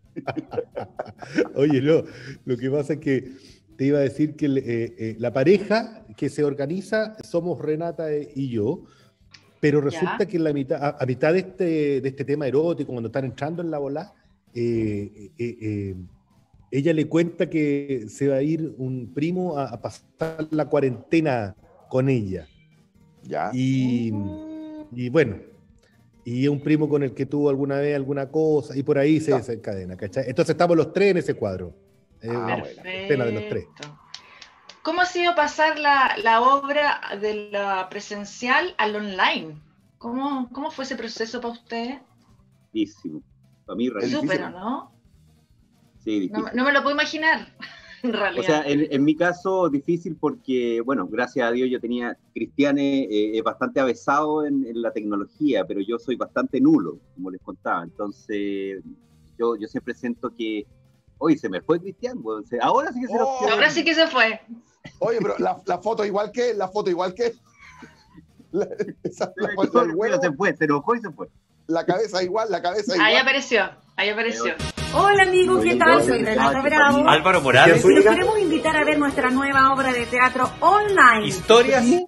S4: Oye, no, lo que pasa es que te iba a decir que eh, eh, la pareja que se organiza somos Renata e- y yo, pero resulta
S2: Ya.
S4: que en la mitad, a, a mitad de este, de este tema erótico, cuando están entrando en la bola, eh, eh, eh, ella le cuenta que se va a ir un primo a, a pasar la cuarentena con ella.
S1: Ya.
S4: Y,
S2: Mm.
S4: y bueno, y un primo con el que tuvo alguna vez alguna cosa, y por ahí se
S1: No.
S4: desencadena, ¿cachai? Entonces estamos los tres en ese cuadro. Eh,
S1: Ah,
S4: bueno,
S2: Perfecto.
S4: escena de los tres.
S2: ¿Cómo ha sido pasar la, la obra de la presencial al online? ¿Cómo, cómo fue ese proceso para usted?
S3: Difícil. Para mí,
S1: Es
S3: realmente.
S1: difícil.
S2: Súper, ¿no?
S3: Sí, difícil.
S2: No, no me lo puedo imaginar, en realidad.
S3: O sea, en, en mi caso, difícil porque, bueno, gracias a Dios yo tenía, Cristian es eh, bastante avesado en, en la tecnología, pero yo soy bastante nulo, como les contaba. Entonces, yo, yo siempre siento que, oye, se me fue Cristian, bueno, se- ahora sí que se nos
S1: Oh.
S3: quedó.
S2: Ahora sí que se fue.
S1: Oye, pero la, la foto igual que, la foto igual que. La, esa- la
S3: Se
S1: foto
S3: me
S1: del
S3: quedó,
S1: huevo,
S3: se fue, se enojó y se fue.
S1: la cabeza igual, la cabeza
S2: Ahí
S1: igual.
S2: apareció, ahí apareció.
S5: Hola amigos, ¿qué tal? Soy Renata Bravo.
S6: Álvaro
S5: Y
S6: Morales,
S5: los queremos invitar a ver nuestra nueva obra de teatro online.
S6: historias.
S2: Sí.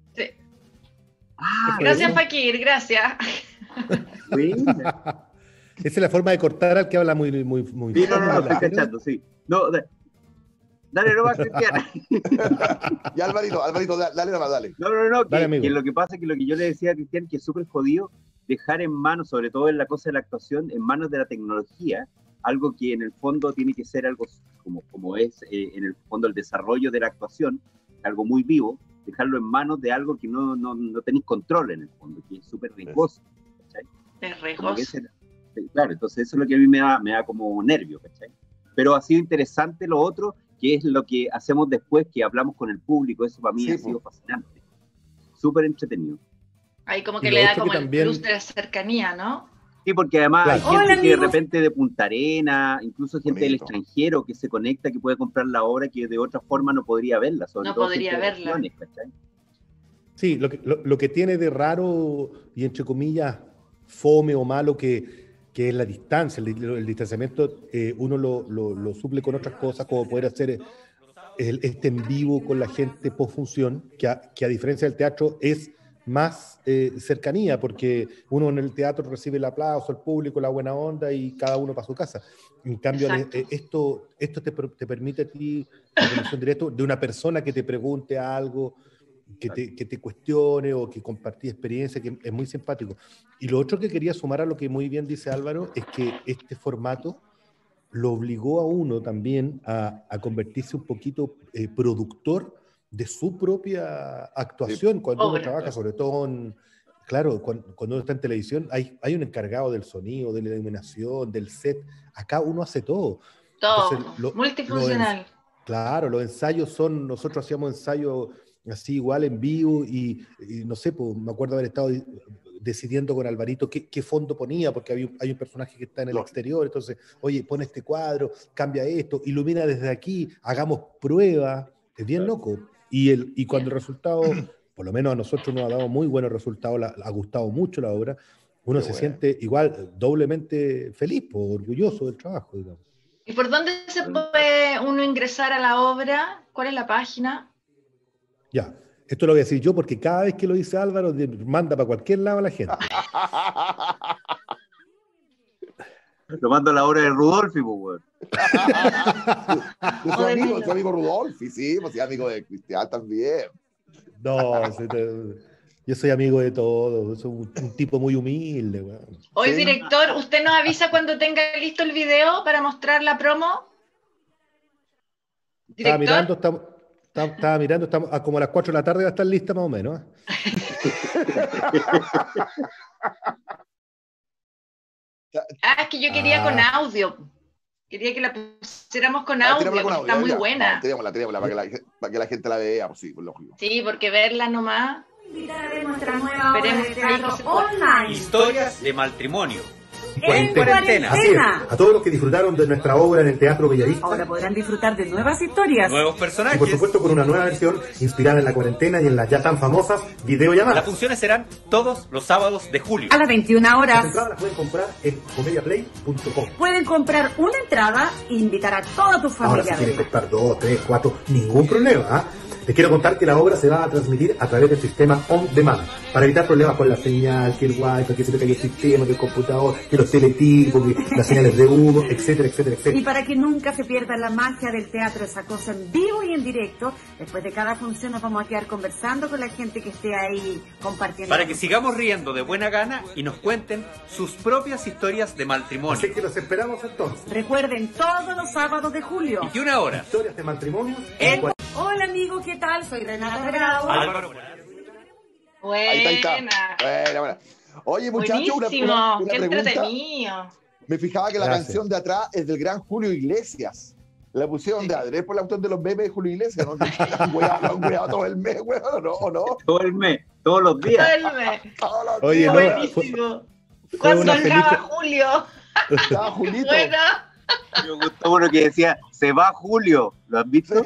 S3: Ah,
S2: Gracias,
S4: bueno.
S2: Fakir, gracias.
S3: buena.
S4: Esa es la forma de cortar al que habla muy, muy, muy
S3: Sí, no, no, no,
S4: fácil,
S3: estoy
S4: pero-
S3: cachando, sí. No, da- dale nomás, Cristian.
S1: Y Alvarito, Alvarito, da- dale nomás, dale.
S3: No, no, no, que,
S4: Dale, amigo.
S3: que lo que pasa es que lo que yo le decía a Cristian, que es súper jodido dejar en manos, sobre todo en la cosa de la actuación, en manos de la tecnología, algo que en el fondo tiene que ser algo como, como es eh, en el fondo el desarrollo de la actuación, algo muy vivo, dejarlo en manos de algo que no, no, no tenéis control en el fondo, que es súper riesgoso. ¿Cachai?
S2: Es
S3: Como que
S2: riesgoso.
S3: ese era- sí, claro, entonces eso es lo que a mí me da, me da como nervio, ¿cachai? Pero ha sido interesante lo otro, que es lo que hacemos después, que hablamos con el público, eso para mí
S1: Sí,
S3: ha
S1: po.
S3: sido fascinante, súper entretenido.
S2: Ahí como
S4: Y
S2: que
S4: lo
S2: le da
S4: otro
S2: como
S4: que
S2: el
S4: también-
S2: plus de la cercanía, ¿no?
S3: Sí, porque además
S4: Claro.
S3: hay gente
S5: Hola,
S3: que de
S5: amigos.
S3: repente de Punta Arena, incluso gente del
S1: Bonito.
S3: extranjero que se conecta, que puede comprar la obra que de otra forma no podría verla, sobre
S2: No
S3: todo
S2: podría
S3: gente de
S2: verla.
S3: regiones, ¿cachai?
S4: Sí, lo que, lo, lo que tiene de raro y entre comillas fome o malo que, que es la distancia, el, el distanciamiento, eh, uno lo, lo, lo suple con otras cosas, como poder hacer el, este en vivo con la gente post función, que a, que a diferencia del teatro es más eh, cercanía, porque uno en el teatro recibe el aplauso, el público, la buena onda y cada uno para su casa. En cambio,
S2: Exacto.
S4: eh, esto, esto te, per- te permite a ti la conexión directa de una persona que te pregunte algo, que te, que te cuestione o que compartí experiencia, que es muy simpático. Y lo otro que quería sumar a lo que muy bien dice Álvaro es que este formato lo obligó a uno también a, a convertirse un poquito eh, productor de su propia actuación. Cuando uno
S2: Obra.
S4: trabaja, sobre todo en, claro, cuando, cuando uno está en televisión, hay, hay un encargado del sonido, de la iluminación, del set. Acá uno hace todo.
S2: Todo,
S4: Entonces, lo-
S2: multifuncional.
S4: Claro, los ensayos son, nosotros hacíamos ensayos así igual en vivo y, y no sé, pues, me acuerdo haber estado decidiendo con Alvarito qué, qué fondo ponía, porque había, un- hay un personaje que está en el
S1: Lógico.
S4: exterior, entonces, oye, pon este cuadro, cambia esto, ilumina desde aquí, hagamos pruebas, es bien loco. Y, el, y cuando el resultado, por lo menos a nosotros nos ha dado muy buenos resultados, la- ha gustado mucho la obra, uno
S1: Qué
S4: se
S1: bueno.
S4: siente igual doblemente feliz, pues, orgulloso del trabajo, digamos.
S2: ¿Y por dónde se puede uno ingresar a la obra? ¿Cuál es la página?
S4: Ya, esto lo voy a decir yo porque cada vez que lo dice Álvaro, de- manda para cualquier lado a la gente.
S3: Lo mando a la obra de Rudolfi, pues, weón.
S1: De su
S2: O de
S1: amigo,
S2: Milo.
S1: su amigo Rudolfi, sí, pues sí, amigo de Cristian también.
S4: No, se te- yo soy amigo de todos, soy un, un tipo muy humilde. Weón.
S2: Hoy,
S1: Sí.
S2: director, ¿usted nos avisa cuando tenga listo el video para mostrar la promo?
S4: Estaba
S2: ¿Director?
S4: mirando, estamos, estaba, estaba mirando, estamos, a como a las cuatro de la tarde va a estar lista más o menos. ¿eh?
S2: Ah, es que yo quería
S4: Ah.
S2: con audio. Quería que la pusiéramos con
S1: Ah,
S2: audio,
S1: tirémosla con
S2: porque
S1: audio,
S2: está muy
S1: ya.
S2: buena.
S1: No, tirémosla, tirémosla para que, la, para que la gente la vea, pues sí, pues lógico.
S2: Sí, porque verla nomás.
S5: Invitar a ver nuestra nueva obra
S2: Esperemos
S5: de
S2: que ahí
S5: teatro
S2: se pueda.
S5: online.
S6: Historias de matrimonio.
S5: En
S6: cuarentena.
S5: cuarentena.
S7: A todos los que disfrutaron de nuestra obra en el Teatro Bellavista
S5: Ahora podrán disfrutar de nuevas historias.
S6: Nuevos
S7: y
S6: personajes.
S7: por supuesto con una nueva versión inspirada en la cuarentena y en las ya tan famosas
S6: Las
S7: videollamadas.
S6: funciones serán todos los sábados de julio.
S5: A las veintiuna
S7: Las
S5: horas.
S7: entradas las pueden comprar en comediaplay punto com.
S5: Pueden comprar una entrada e invitar a toda tu
S7: Ahora si
S5: familia. a
S7: quieren
S5: verla.
S7: comprar dos, tres, cuatro, ningún problema. ¿ah? Les quiero contar que la obra se va a transmitir a través del sistema On Demand, para evitar problemas con la señal, que el wifi, que se te caiga el sistema, que el computador, que los teletipos, que las señales de humo, etcétera, etcétera, etcétera.
S5: Y para que nunca se pierda la magia del teatro, esa cosa en vivo y en directo, después de cada función nos vamos a quedar conversando con la gente que esté ahí compartiendo.
S6: Para que sigamos riendo de buena gana y nos cuenten sus propias historias de matrimonio.
S7: Así que los esperamos entonces.
S5: Recuerden, todos los sábados de julio.
S6: Y que una hora.
S7: Historias de matrimonio
S6: En-
S5: Hola amigo, ¿qué tal? Soy Renata Grau.
S6: Álvaro Morales.
S2: Buena.
S1: Ahí está, ahí está. Buena, buena. Oye, muchachos, una,
S2: Buenísimo.
S1: una, una
S2: Qué
S1: pregunta.
S2: entretenido.
S1: Me fijaba que la
S4: Gracias.
S1: canción de atrás es del gran Julio Iglesias. La pusieron de adrede por la autor de los memes de Julio Iglesias, ¿no? Han weado, lo han weado todo el mes, weón, ¿o no? ¿O no?
S3: Todo el mes, todos los días.
S2: Duerme.
S1: Todos los
S4: Oye,
S1: días.
S4: no,
S2: Buenísimo.
S4: fue
S2: Cuando
S4: una
S2: entraba
S4: feliz-
S2: Julio.
S1: Estaba Julito.
S2: Bueno.
S3: Me gustó uno que decía, se va Julio. ¿Lo has visto?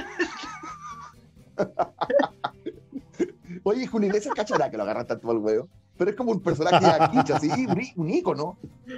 S1: Oye, Julio Iglesias cachará que lo agarran tanto al huevo. Pero es como un personaje de aquí, así, un, í- un ícono.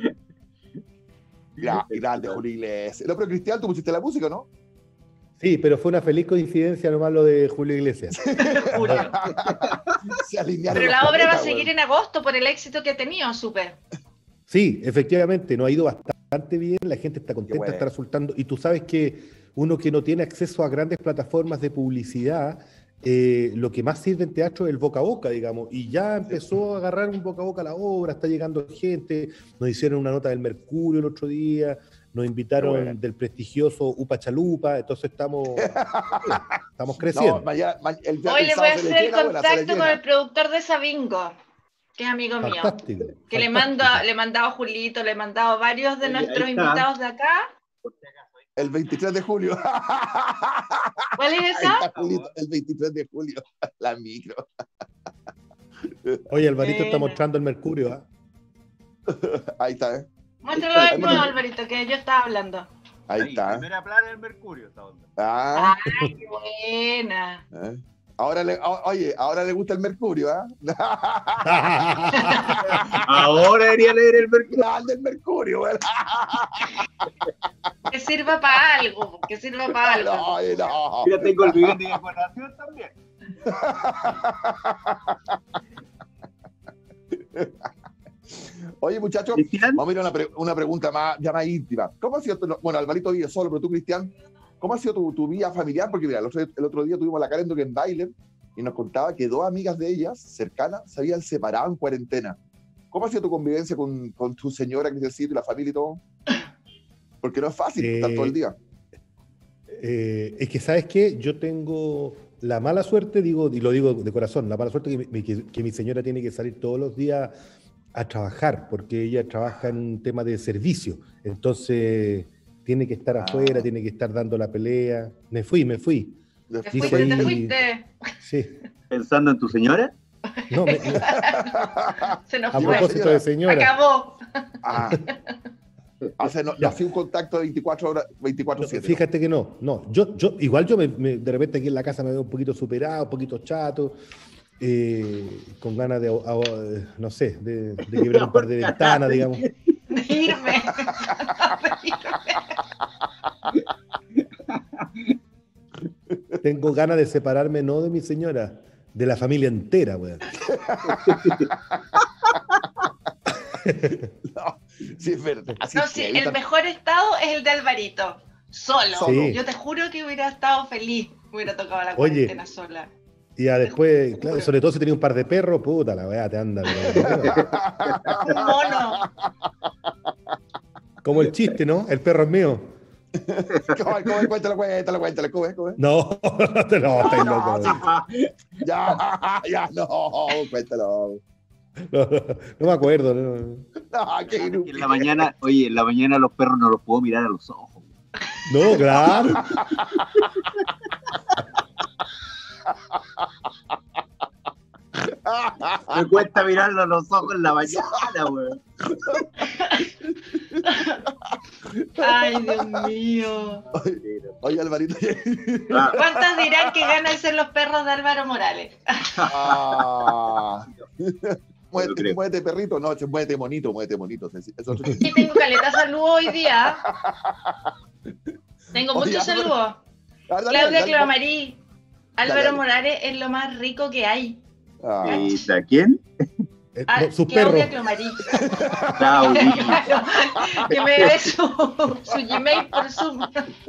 S1: Gra- grande Julio Iglesias. No, pero Cristian, tú pusiste la música, ¿no?
S4: Sí, pero fue una feliz coincidencia nomás lo de Julio Iglesias.
S2: Julio.
S1: Se alinearon
S2: Pero
S1: los
S2: la obra va a
S1: planetas,
S2: seguir
S1: weón.
S2: en agosto por el éxito que ha tenido, súper.
S4: Sí, efectivamente, nos ha ido bastante bien, la gente está contenta,
S1: bueno.
S4: está resultando, y tú sabes que uno que no tiene acceso a grandes plataformas de publicidad, eh, lo que más sirve en teatro es el boca a boca, digamos, y ya empezó a agarrar un boca a boca la obra, está llegando gente, nos hicieron una nota del Mercurio el otro día, nos invitaron
S1: Qué bueno.
S4: del prestigioso Upa Chalupa, entonces estamos, estamos
S1: No,
S4: creciendo.
S1: mañana, ma- el, el
S2: Hoy le voy a
S1: sábado se le
S2: hacer el
S1: llena, bueno, se le
S2: contacto con
S1: llena.
S2: el productor de Sabingo, que es amigo mío.
S4: Fantástico.
S2: Que le
S4: fantástico.
S2: manda, le he mandado a Julito, le he mandado a varios de
S3: Ahí
S2: nuestros
S3: está.
S2: invitados de acá.
S1: El veintitrés de julio.
S2: ¿Cuál es
S1: Ahí
S2: esa?
S1: está Julito, el veintitrés de julio. La micro.
S4: Oye, Alvarito está
S2: Buena.
S4: mostrando el Mercurio, ¿ah?
S1: Ahí está, ¿eh?
S2: Muéstralo de nuevo, Alvarito, que yo estaba hablando.
S1: Ahí está. ¿eh?
S3: Primera plana del Mercurio, esta onda.
S1: Ah,
S2: Ay, qué buena.
S1: ¿eh? Ahora le, o- oye, ahora le gusta el Mercurio, ¿ah?
S3: Ahora debería leer el Mercurio.
S1: Grande el Mercurio, ¿verdad?
S2: Que sirva para algo, que sirva para algo.
S1: No, oye, no.
S3: Mira, tengo el video de decoración también.
S1: Oye, muchachos,
S3: Cristian,
S1: vamos a ir a una, pre- una pregunta más, ya más íntima. ¿Cómo ha sido tu, no, bueno, Alvarito vive solo, pero tú, Cristian, ¿cómo ha sido tu, tu vida familiar? Porque mira, el otro, el otro día tuvimos a la Karen Duque en Bailer y nos contaba que dos amigas de ellas, cercanas, se habían separado en cuarentena. ¿Cómo ha sido tu convivencia con, con tu señora, Cristiancito, y la familia y todo? Porque no es fácil
S4: Eh,
S1: estar todo el día.
S4: Eh, es que, ¿sabes qué? Yo tengo la mala suerte, digo, y lo digo de corazón, la mala suerte que mi, que, que mi señora tiene que salir todos los días a trabajar, porque ella trabaja en un tema de servicio. Entonces, tiene que estar
S1: Ah.
S4: afuera, tiene que estar dando la pelea. Me fui, me fui.
S2: Te
S1: Dice
S2: fuiste,
S4: ahí-
S2: te fuiste.
S4: Sí.
S3: pensando en tu señora.
S4: No, me-
S2: Se nos
S4: a
S2: fue.
S4: propósito de señora.
S2: Acabó.
S1: Ah. Hace, no, no
S4: Ya.
S1: hacía un contacto de veinticuatro horas, veinticuatro siete.
S4: Fíjate que no, no. Yo, yo, igual yo me, me- de repente aquí en la casa me veo un poquito superado, un poquito chato, eh, con ganas de, a- a- no sé, de, de quebrar un par de ventanas, digamos.
S2: De irme.
S4: Tengo ganas de separarme no de mi señora, de la familia entera, weón.
S1: No, sí, es verdad. Así
S2: No,
S1: es
S2: sí,
S1: que
S2: el
S1: ahorita-
S2: mejor estado es el de Alvarito. Solo.
S4: Sí.
S2: Yo te juro que hubiera estado feliz. Hubiera tocado la
S4: Oye.
S2: cuarentena sola.
S4: Y ya después, claro, sobre todo si tenía un par de perros, puta, la weá te anda. pero-
S2: Un mono.
S4: Como el chiste, ¿no? El perro es mío.
S1: ¿Cómo, cómo, cuéntalo, cuéntalo, cuéntalo, ¿cómo es? ¿Cómo es?
S4: No, te lo estáis loco.
S1: No, Ya, ya, no, cuéntalo.
S4: No, no me acuerdo. No.
S1: No, qué
S3: Que en la
S1: inútil.
S3: mañana, oye, en la mañana los perros no los puedo mirar a los ojos.
S4: No, claro.
S3: Me cuesta mirarlo a los ojos en la mañana, weón.
S2: Ay, Dios mío.
S1: Oye, Alvarito.
S3: Ah,
S2: ¿Cuántas dirán que ganan ser los perros de Álvaro Morales?
S1: Ah.
S3: Yo
S1: Muévete,
S3: creo.
S1: muévete, perrito. No, che, muévete, monito, muévete, monito. Es otro chiste.
S2: Y tengo caleta salud hoy día. Tengo
S1: Oye,
S2: muchos
S1: Álvaro.
S2: saludos.
S1: A ver, dale,
S2: Claudia
S1: dale,
S2: Clavamarí, Álvaro
S1: dale.
S2: Morales es lo más rico que hay.
S1: Ah,
S3: ¿Y a quién?
S4: Eh,
S2: Ah,
S4: no, sus
S2: Claudia
S4: perros.
S2: Clomarí.
S3: Claudia.
S2: Claro, que me dé su, su Gmail por Zoom.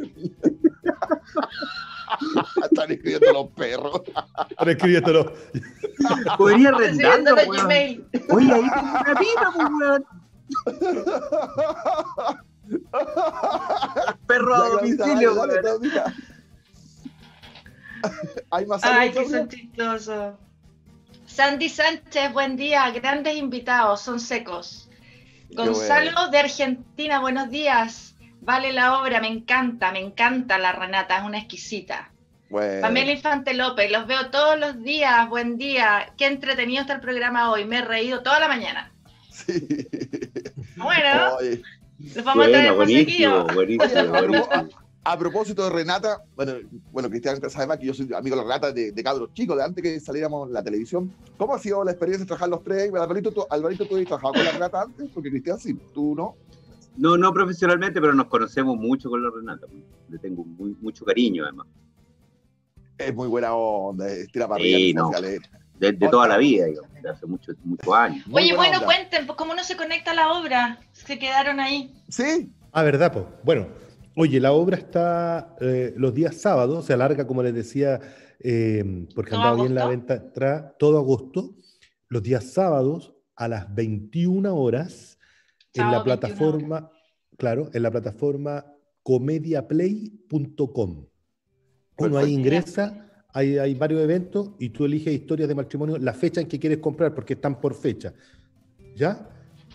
S1: están escribiendo los perros.
S4: Ahora escribiéndolo.
S3: Podría
S2: Recibiendo
S3: arrendarlo,
S2: los
S3: weón.
S2: Gmail.
S3: Oye, ahí tengo una pipa, pues, weón. Perro a
S1: Ya, Claudita,
S3: domicilio,
S1: dale, dale,
S3: weón.
S1: Claudita. Hay más
S2: Ay,
S1: saludos,
S2: que son
S1: Claudia?
S2: chistosos. Sandy Sánchez, buen día. Grandes invitados, son secos.
S1: Qué
S2: Gonzalo
S1: bueno.
S2: de Argentina, buenos días. Vale la obra, me encanta, me encanta la Renata, es una exquisita.
S1: Bueno.
S2: Pamela Infante López, los veo todos los días, buen día. Qué entretenido está el programa hoy, me he reído toda la mañana.
S1: Sí.
S2: Bueno,
S1: Oye,
S2: los vamos a traer
S3: Bueno,
S2: más seguido.
S3: buenísimo,
S1: oye,
S3: buenísimo,
S1: a, propó-
S3: buenísimo.
S1: a propósito de Renata, bueno, bueno, Cristian sabe más que yo soy amigo de la Renata de, de cabros chicos, de antes que saliéramos en la televisión. ¿Cómo ha sido la experiencia de trabajar los tres? Alvarito, ¿tú, Alvarito, ¿tú habías trabajado con la Renata antes? Porque Cristian sí, tú no.
S3: No, no profesionalmente, pero nos conocemos mucho con la Renata. Le tengo muy, mucho cariño, además.
S1: Es muy buena onda, estira para
S3: Sí,
S1: arriba,
S3: no.
S1: sociales.
S3: De, de toda la vida, digamos, de hace muchos muchos años.
S1: Muy
S2: Oye,
S1: buena
S2: bueno,
S1: onda.
S2: cuenten, pues cómo no se conecta a la obra, se quedaron ahí.
S1: Sí,
S4: Ah, ¿verdad, po? Bueno, oye, la obra está eh, los días sábados, se alarga, como les decía, eh, porque
S2: ¿Todo
S4: andaba bien la
S2: agosto?
S4: venta atrás, todo agosto, los días sábados a las veintiuna horas en
S2: Sábado,
S4: la plataforma, claro, en la plataforma comediaplay punto com. Uno ahí
S1: Perfecto.
S4: ingresa, hay, hay varios eventos y tú eliges historias de matrimonio, la fecha en que quieres comprar, porque están por fecha. ¿Ya?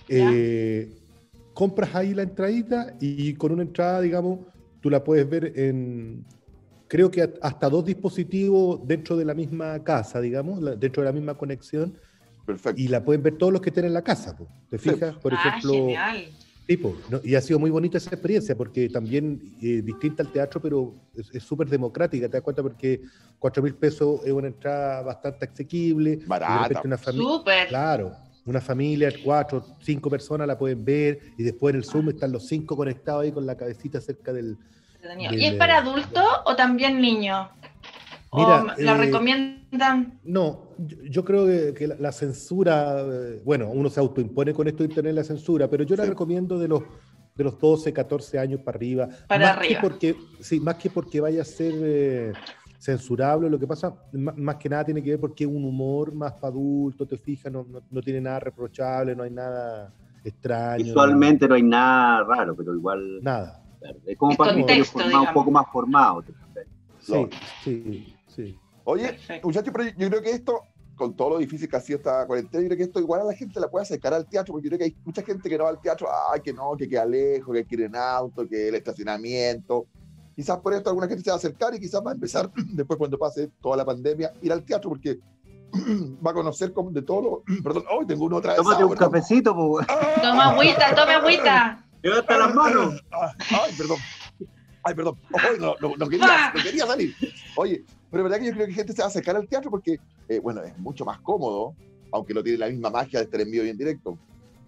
S4: Eh, compras ahí la entradita y con una entrada, digamos, tú la puedes ver en, creo que hasta dos dispositivos dentro de la misma casa, digamos, la- dentro de la misma conexión,
S1: perfecto.
S4: y la pueden ver todos los que estén en la casa, po. ¿Te
S1: Sí.
S4: fijas? Por
S2: Ah,
S4: ejemplo,
S2: genial.
S4: tipo, ¿no? Y ha sido muy bonita esa experiencia porque también eh, distinta al teatro, pero es es súper democrática, ¿te das cuenta? Porque cuatro mil pesos es una entrada bastante asequible. y de
S1: Barata.
S4: repente una familia,
S2: Súper.
S4: claro, una familia, cuatro, cinco personas la pueden ver y después en el Zoom están los cinco conectados ahí con la cabecita cerca del...
S2: Entretenido.
S4: del,
S2: ¿Y es para
S4: eh,
S2: adultos o también niños?
S4: Mira,
S2: ¿O la
S4: eh,
S2: recomiendan?
S4: No, yo, yo creo que, que la, la censura, eh, bueno, uno se autoimpone con esto de internet la censura, pero yo la
S1: Sí.
S4: recomiendo de los, de los doce, catorce años para arriba.
S2: Para
S4: más
S2: arriba.
S4: Que porque, sí, más que porque vaya a ser eh, censurable, lo que pasa, más, más que nada tiene que ver porque es un humor más para adultos, te fijas, no, no, no tiene nada reprochable, no hay nada extraño.
S3: Visualmente no hay nada raro, pero igual
S4: Nada.
S3: claro, es como
S2: El
S3: para un
S2: contexto,
S3: formado, un
S2: digamos.
S3: poco más formado. ¿te fijas?
S4: Sí,
S1: No.
S4: sí, sí.
S1: Oye,
S2: Perfecto.
S1: muchachos, pero yo creo que esto, con todo lo difícil que ha sido esta cuarentena, yo creo que esto igual a la gente la puede acercar al teatro, porque yo creo que hay mucha gente que no va al teatro, ay, que no, que queda lejos, que quiere en auto, que el estacionamiento. Quizás por esto alguna gente se va a acercar y quizás va a empezar, después cuando pase toda la pandemia, ir al teatro, porque va a conocer como de todo lo... Perdón, hoy tengo uno otra vez.
S3: Tómate un cafecito, pues.
S2: Toma agüita, tome agüita.
S3: Levanta las manos.
S1: Ay, perdón. Ay, perdón. Ay, no, no, no quería, no quería salir. Oye, pero es verdad que yo creo que gente se va a acercar al teatro porque, eh, bueno, es mucho más cómodo, aunque no tiene la misma magia de estar en vivo y en directo.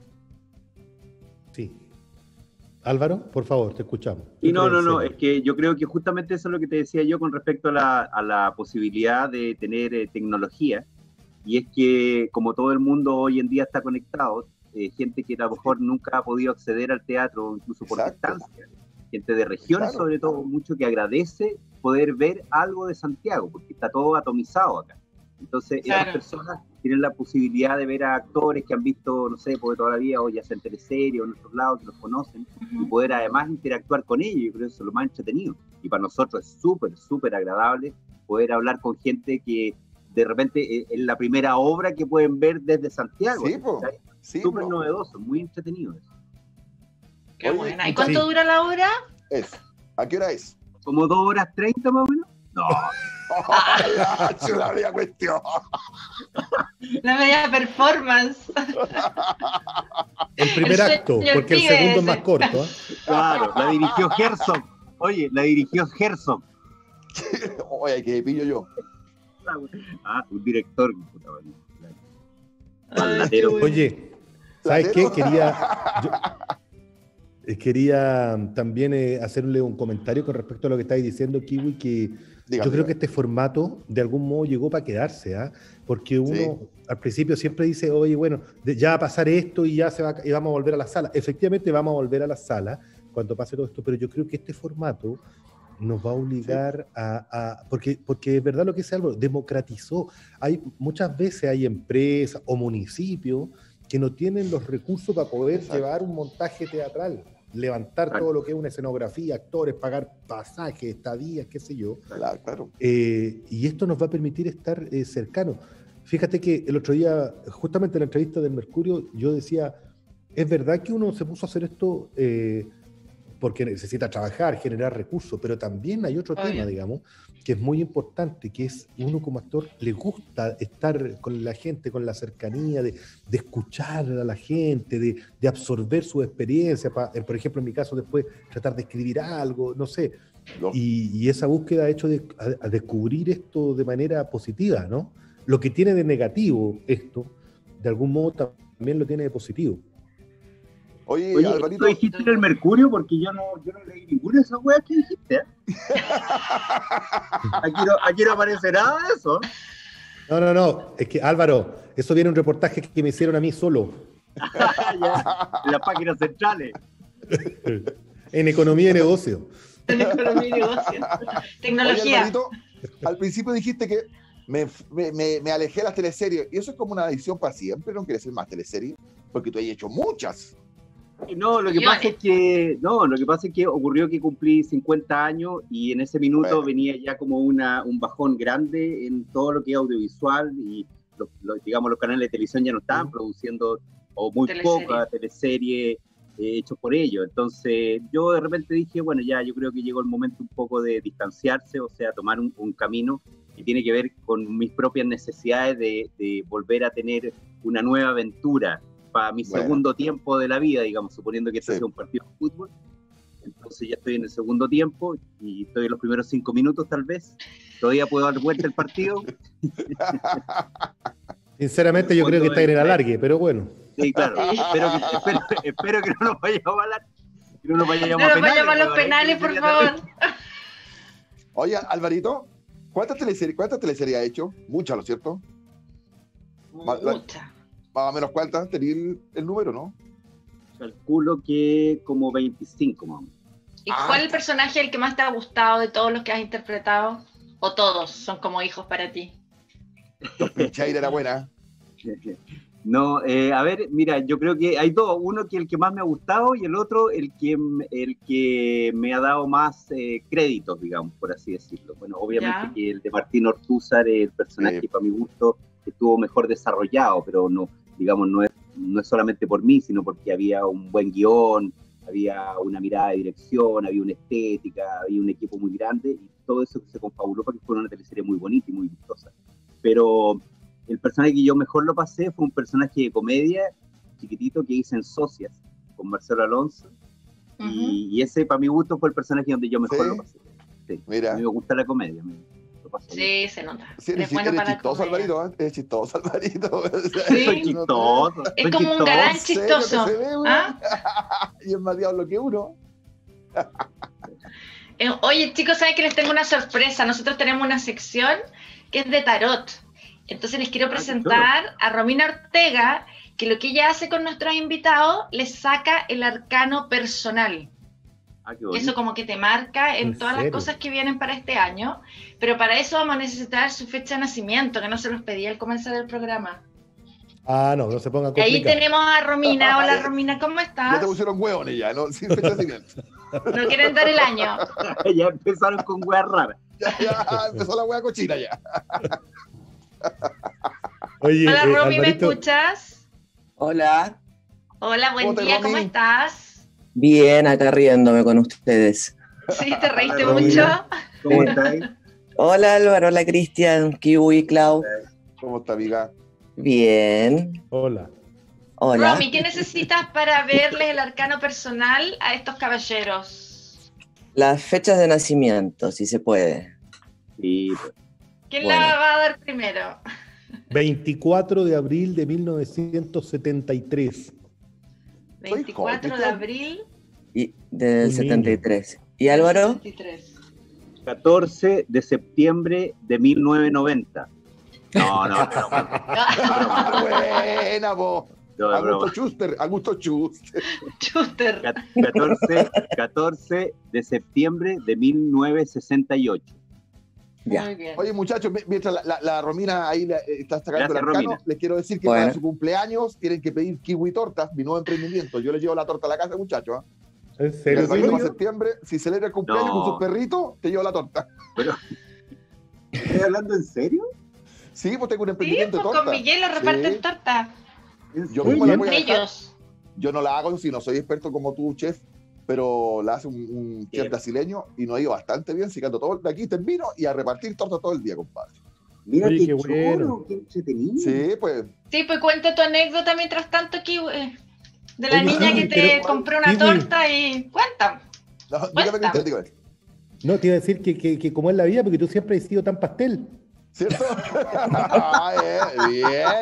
S4: Sí. Álvaro, por favor, te escuchamos.
S3: Y
S4: ¿Qué
S3: no, no,
S4: crees,
S3: no,
S4: Sergio?
S3: es que yo creo que justamente eso es lo que te decía yo con respecto a la, a la posibilidad de tener eh, tecnología, y es que como todo el mundo hoy en día está conectado, eh, gente que a lo mejor nunca ha podido acceder al teatro, incluso por
S1: Exacto.
S3: distancia, gente de regiones
S1: Claro.
S3: sobre todo, mucho que agradece poder ver algo de Santiago, porque está todo atomizado acá. Entonces,
S2: Claro.
S3: esas personas tienen la posibilidad de ver a actores que han visto, no sé, por toda la vida, o ya sea en teleserie o en otros lados, que los conocen, y poder además interactuar con ellos. Yo creo que eso es lo más entretenido. Y para nosotros es súper, súper agradable poder hablar con gente que de repente es la primera obra que pueden ver desde Santiago.
S1: Sí, po.
S3: ¿cachai?
S1: Sí,
S3: Súper
S1: no,
S3: novedoso, muy entretenido eso.
S2: Qué
S1: Oye,
S2: buena. ¿Y
S1: sí.
S2: cuánto dura la obra?
S1: es. ¿A qué hora es?
S3: ¿Como dos horas treinta más o menos? No,
S1: ¡Ay, la chula media cuestión!
S2: La media performance.
S4: El primer
S2: El
S4: acto,
S2: sueño
S4: porque el
S2: tigre
S4: segundo es
S2: ese.
S4: más corto. ¿eh?
S3: claro, la dirigió Herzog. Oye, la dirigió Herzog.
S1: Oye, que pillo yo.
S3: Ah, un director. puta madre.
S2: Ay,
S3: Latero.
S2: qué bueno.
S4: Oye, ¿sabes qué?
S1: Latero.
S4: Quería. yo- Eh, Quería también eh, hacerle un comentario con respecto a lo que estáis diciendo, Kiwi, que
S1: Dígame,
S4: yo creo
S1: dígame.
S4: que este formato de algún modo llegó para quedarse, ¿ah? Porque uno
S1: Sí.
S4: al principio siempre dice, oye, bueno, de- ya va a pasar esto y ya se va, y vamos a volver a la sala. Efectivamente vamos a volver a la sala cuando pase todo esto, pero yo creo que este formato nos va a obligar a, a- porque, porque es verdad lo que dice Álvaro, democratizó. Hay, muchas veces hay empresas o municipios que no tienen los recursos para poder
S1: Exacto.
S4: llevar un montaje teatral, levantar
S3: Claro.
S4: todo lo que es una escenografía, actores, pagar pasajes, estadías, qué sé yo.
S1: Claro, claro.
S4: Eh, y esto nos va a permitir estar eh, cercanos. Fíjate que el otro día, justamente en la entrevista del Mercurio, yo decía, es verdad que uno se puso a hacer esto eh, porque necesita trabajar, generar recursos, pero también hay otro
S2: Obvio.
S4: tema, digamos, que es muy importante, que es uno como actor le gusta estar con la gente, con la cercanía, de, de escuchar a la gente, de, de absorber su experiencia, pa- eh, por ejemplo, en mi caso, después tratar de escribir algo, no sé,
S1: Lo-
S4: y, y esa búsqueda ha hecho de, a, a descubrir esto de manera positiva, ¿no? Lo que tiene de negativo esto, de algún modo también lo tiene de positivo.
S1: Oye,
S3: Oye,
S1: Alvarito,
S3: ¿tú dijiste en el Mercurio? Porque yo no, yo no leí ninguna de esas weas que dijiste. ¿eh? Aquí, no, aquí no aparece nada de eso.
S4: No, no, no, es que Álvaro, eso viene un reportaje que me hicieron a mí solo,
S3: Ya, en las páginas centrales.
S4: en economía y negocio.
S2: En economía y negocio.
S1: oye,
S2: Tecnología.
S1: Alvarito, al principio dijiste que me, me, me- me alejé de las teleseries. Y eso es como una adicción para siempre. ¿No quieres hacer más teleseries? Porque tú has hecho muchas.
S3: No, lo que
S2: Millones.
S3: pasa es que no, lo que pasa es que ocurrió que cumplí cincuenta años y en ese minuto
S1: Bueno.
S3: venía ya como una, un bajón grande en todo lo que es audiovisual y los, los- digamos los canales de televisión ya no estaban
S4: Mm.
S3: produciendo o muy
S2: Teleserie.
S3: pocas teleseries eh, hechos por ellos. Entonces yo de repente dije, bueno, ya yo creo que llegó el momento un poco de distanciarse, o sea, tomar un, un camino que tiene que ver con mis propias necesidades de, de volver a tener una nueva aventura para mi
S1: Bueno.
S3: segundo tiempo de la vida, digamos, suponiendo que este
S1: Sí.
S3: sea un partido de fútbol. Entonces ya estoy en el segundo tiempo y estoy en los primeros cinco minutos tal vez. Todavía puedo dar vuelta el partido.
S4: Sinceramente yo creo que está en el alargue, pero bueno.
S3: Sí, claro. espero, que, espero, espero que no nos vayamos a la, que no nos vayamos
S2: No
S3: a
S2: nos
S3: penales.
S2: vayamos a los
S3: porque
S2: penales,
S3: ahí
S2: por
S3: sería
S2: favor.
S3: terrible.
S1: Oye, Alvarito, ¿cuántas teleseries, cuántas teleseries has hecho? Muchas, ¿no es cierto? Ma- la-
S2: Mucha.
S1: Más o menos cuántas. Tenía el, el número, ¿no?
S3: Calculo que como veinticinco, más o menos.
S2: ¿Y
S1: Ah.
S2: cuál es el personaje el que más te ha gustado de todos los que has interpretado? ¿O todos son como hijos para ti?
S1: Los Pincheira era buena.
S3: No, eh, a ver, mira, yo creo que hay dos, uno que el que más me ha gustado y el otro el que, el que me ha dado más eh, créditos, digamos, por así decirlo. Bueno, obviamente
S2: Ya.
S3: que el de Martín Ortúzar es el personaje
S1: Sí.
S3: para mi gusto estuvo mejor desarrollado, pero no, digamos, no es, no es solamente por mí, sino porque había un buen guión, había una mirada de dirección, había una estética, había un equipo muy grande y todo eso se confabuló para que fuera una teleserie muy bonita y muy vistosa. Pero el personaje que yo mejor lo pasé fue un personaje de comedia chiquitito que hice en Socias con Marcelo Alonso.
S2: Ujú.
S3: y, y ese, para mi gusto, fue el personaje donde yo mejor
S1: ¿Sí?
S3: lo pasé. Sí.
S1: Mira.
S3: A mí me gusta la comedia. Me, lo paso bien.
S2: Sí, se nota.
S1: Sí, eres,
S2: es bueno
S1: eres
S2: para la
S1: chistoso,
S2: comedia.
S1: Alvarito, ¿eh? Eres chistoso, Alvarito.
S2: Sí.
S3: Soy chistoso.
S2: Es
S3: soy
S2: como un
S3: chistoso.
S2: galán
S1: ¿En serio
S2: chistoso.
S1: que se ve, weón?
S2: ¿Ah?
S1: Y es más diablo que uno.
S2: Eh, Oye, chicos, ¿saben que les tengo una sorpresa? Nosotros tenemos una sección que es de tarot. Entonces les quiero
S3: Ah, qué
S2: presentar a Romina Ortega, que lo que ella hace con nuestros invitados, les saca el arcano personal.
S3: Ah, qué bonito.
S2: Eso como que te marca en
S4: ¿En
S2: todas
S4: serio?
S2: las cosas que vienen para este año. Pero para eso vamos a necesitar su fecha de nacimiento, que no se los pedí al comenzar el programa.
S4: Ah, no, no se pongan
S2: Y ahí
S4: complicados.
S2: tenemos a Romina. Hola Romina, ¿cómo
S1: Ya
S2: estás?
S1: te pusieron hueones ya, ¿no? Sin fecha de nacimiento.
S2: ¿No quieren dar el año?
S3: Ya empezaron con weas raras.
S1: Ya, ya empezó la hueá cochina ya.
S4: Oye,
S2: Hola
S4: eh,
S2: Romy, ¿me
S4: Alvarito,
S2: escuchas?
S8: Hola,
S2: Hola, buen
S1: ¿Cómo te,
S2: día,
S1: Romy?
S2: ¿cómo estás?
S8: bien, acá riéndome con ustedes.
S2: Sí, te reíste
S3: Hola, Romy.
S2: mucho.
S3: ¿Cómo
S8: Sí.
S3: estáis?
S8: Hola Álvaro, hola Cristian, Kiwi, Clau.
S1: ¿Cómo está, amiga?
S8: Bien,
S4: hola.
S8: hola.
S2: Romy, ¿qué necesitas para verle el arcano personal a estos caballeros?
S8: Las fechas de nacimiento, si se puede.
S3: Sí, pues.
S2: ¿Quién
S8: Bueno.
S2: la va a dar primero?
S4: veinticuatro de abril de mil novecientos setenta y tres.
S2: veinticuatro de
S1: joven,
S2: abril
S8: Y del
S4: Un
S8: setenta y
S4: niño.
S8: tres. ¿Y Álvaro?
S2: setenta y tres.
S3: catorce de septiembre de mil novecientos noventa. No, no, no, no,
S1: Ah, buena, vos.
S3: no, es broma.
S1: Augusto Schuster, Augusto Schuster.
S2: Chuster.
S3: catorce, catorce de septiembre de mil novecientos sesenta y ocho.
S8: Ya.
S2: Muy bien.
S1: Oye, muchachos, mi- mientras la, la- la Romina ahí le- eh, está sacando
S3: Gracias,
S1: el arcano,
S3: Romina.
S1: les quiero decir que
S8: Bueno.
S1: para su cumpleaños tienen que pedir kiwi tortas, mi nuevo emprendimiento. Yo les llevo la torta a la casa, muchachos. ¿ah?
S4: ¿En
S1: El
S4: serio?
S1: Alvarito para
S4: tuyo?
S1: septiembre, si celebra el cumpleaños
S3: No.
S1: con sus perritos, te llevo la torta.
S3: Pero, ¿estás hablando en serio?
S1: Sí, pues tengo un
S2: Sí,
S1: emprendimiento
S2: pues
S1: de torta.
S2: con Miguel lo reparten
S1: Sí.
S2: torta.
S3: ¿En
S1: Yo
S3: serio?
S1: mismo la voy a dejar.
S2: Brillos.
S1: Yo no la hago, si no soy experto como tú, chef, pero la hace un, un chef
S3: Bien.
S1: brasileño y nos ha ido bastante bien, sicando todo de aquí termino y a repartir torta todo el día, compadre.
S3: Mira
S4: Oye,
S3: qué,
S4: qué bueno.
S3: choro, qué entretenido.
S1: Sí, pues.
S2: Sí, pues cuenta tu anécdota mientras tanto aquí, eh, de la
S4: Oye,
S2: niña
S4: Kiwi,
S2: que te
S4: pero-
S2: compró una
S4: Kiwi.
S2: torta y cuenta.
S1: No, dígame,
S2: Cuenta.
S1: Cristian, dígame.
S4: No, te iba a decir que, que, que como es la vida, porque tú siempre has sido tan pastel.
S1: ¿Cierto? Ah, eh, bien.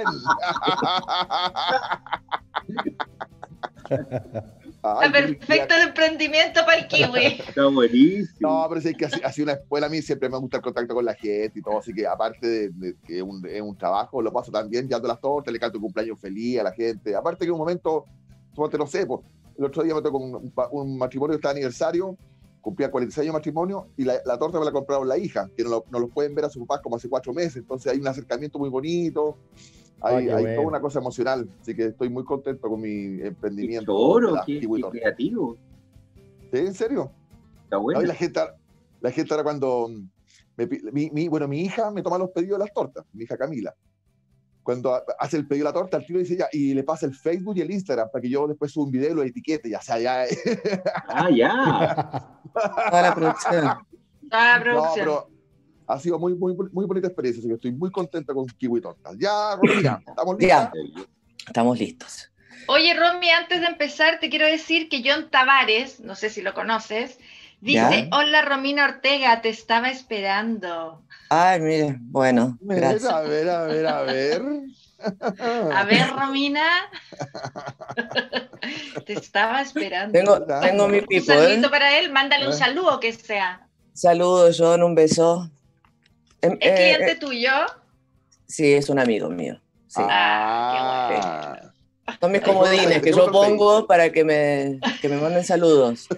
S1: Ay,
S2: Está perfecto el emprendimiento para el kiwi.
S3: Está buenísimo.
S1: No, pero sí que así, así una escuela, a mí siempre me gusta el contacto con la gente y todo, así que aparte de, de que es un, es un trabajo, lo paso también llevando las tortas, le canto un cumpleaños feliz a la gente. Aparte que en un momento, suponte, no sé, pues, el otro día me tocó un, un, un matrimonio que está de aniversario, cumplía cuarenta y seis años de matrimonio y la, la torta me la compraron la hija, que no lo, no lo pueden ver a sus papás como hace cuatro meses, entonces hay un acercamiento muy bonito, hay,
S4: Ah, qué
S1: hay
S4: bueno.
S1: toda una cosa emocional, así que estoy muy contento con mi
S3: Qué
S1: emprendimiento.
S3: choro,
S1: de la
S3: qué,
S1: kiwi
S3: qué
S1: torta.
S3: creativo.
S1: ¿Sí? ¿En serio?
S3: Está bueno.
S1: Ay, la gente, la gente ahora cuando me pi- mi, mi- bueno, mi hija me toma los pedidos de las tortas, mi hija Camila. Cuando ha- hace el pedido de la torta, el tiro dice ya, y le pasa el Facebook y el Instagram para que yo después suba un video y lo etiquete, ya sea, ya.
S3: Ah, ya.
S8: Toda la producción.
S2: Toda la
S1: No,
S2: producción.
S1: pero ha sido muy, muy, muy bonita experiencia, así que estoy muy contenta con Kiwi Tortas. Ya, Romina, ¿estamos listas?
S8: Ya, estamos listos.
S2: Oye, Romy, antes de empezar, te quiero decir que John Tavares, no sé si lo conoces, dice:
S8: ¿Ya?
S2: Hola, Romina Ortega, te estaba esperando.
S8: Ay, mire, bueno,
S1: Mira,
S8: gracias.
S1: a ver, a ver, a ver.
S2: A ver, Romina. Te estaba esperando.
S8: Tengo, tengo mi
S2: Un
S8: pipo,
S2: saludito
S8: ¿eh?
S2: para él, mándale un
S1: ¿Eh?
S2: saludo que sea.
S8: Saludos, John, un beso. Em,
S2: ¿Es
S8: eh,
S2: cliente
S8: eh,
S2: tuyo?
S8: sí, es un amigo mío. Sí.
S1: Ah,
S8: Son mis
S1: ¿de qué
S8: comodines
S1: contáis?
S8: que
S1: ¿De qué
S8: yo
S1: contáis?
S8: pongo para que me, que me manden saludos.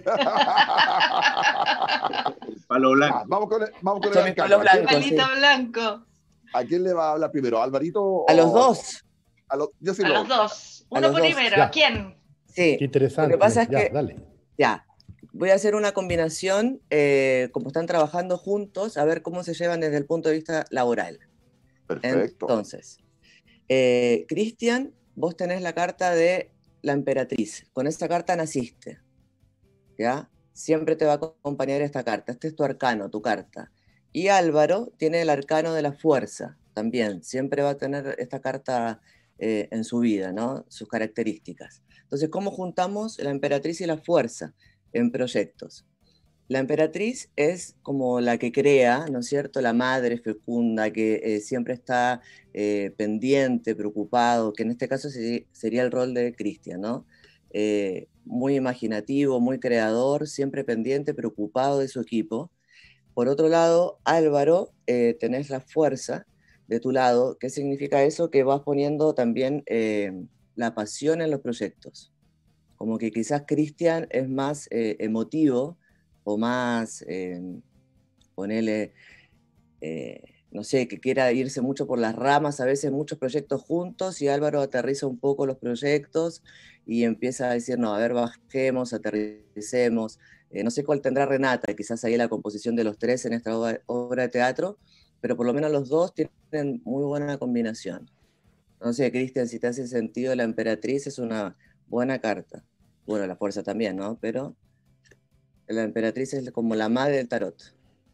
S3: El palo blanco.
S1: Ah, vamos con el, vamos con el
S8: Son mis
S1: arcano.
S8: palos
S1: ¿A quién-
S8: blancos.
S2: Palito
S8: sí.
S2: blanco.
S1: ¿A quién le va a hablar primero? ¿A Alvarito? o-
S8: A los dos.
S1: A los, yo sí
S2: A
S1: lo-
S2: los dos.
S8: A
S2: Uno
S8: los dos,
S2: primero.
S4: ya.
S2: ¿A quién?
S8: Sí.
S4: Qué interesante.
S8: Lo que pasa es
S4: Ya,
S8: que-
S4: dale.
S8: Ya, voy a hacer una combinación, eh, como están trabajando juntos, a ver cómo se llevan desde el punto de vista laboral.
S1: Perfecto.
S8: Entonces, eh, Cristian, vos tenés la carta de la emperatriz. Con esta carta naciste, ¿ya? Siempre te va a acompañar esta carta. Este es tu arcano, tu carta. Y Álvaro tiene el arcano de la fuerza también. Siempre va a tener esta carta eh, en su vida, ¿no? Sus características. Entonces, ¿cómo juntamos la emperatriz y la fuerza en proyectos? La emperatriz es como la que crea, ¿no es cierto? La madre fecunda que eh, siempre está eh, pendiente, preocupado, que en este caso se- sería el rol de Cristian, ¿no? Eh, muy imaginativo, muy creador, siempre pendiente, preocupado de su equipo. Por otro lado, Álvaro, eh, tenés la fuerza de tu lado. ¿Qué significa eso? Que vas poniendo también eh, la pasión en los proyectos. Como que quizás Cristian es más eh, emotivo, o más, eh, ponele, eh, no sé, que quiera irse mucho por las ramas, a veces muchos proyectos juntos, y Álvaro aterriza un poco los proyectos y empieza a decir, no, a ver, bajemos, aterricemos. Eh, no sé cuál tendrá Renata, quizás ahí la composición de los tres en esta obra, obra de teatro, pero por lo menos los dos tienen muy buena combinación. No sé, Cristian, si te hace sentido, la emperatriz es una buena carta. Bueno, la fuerza también, ¿no? Pero la emperatriz es como la madre del tarot.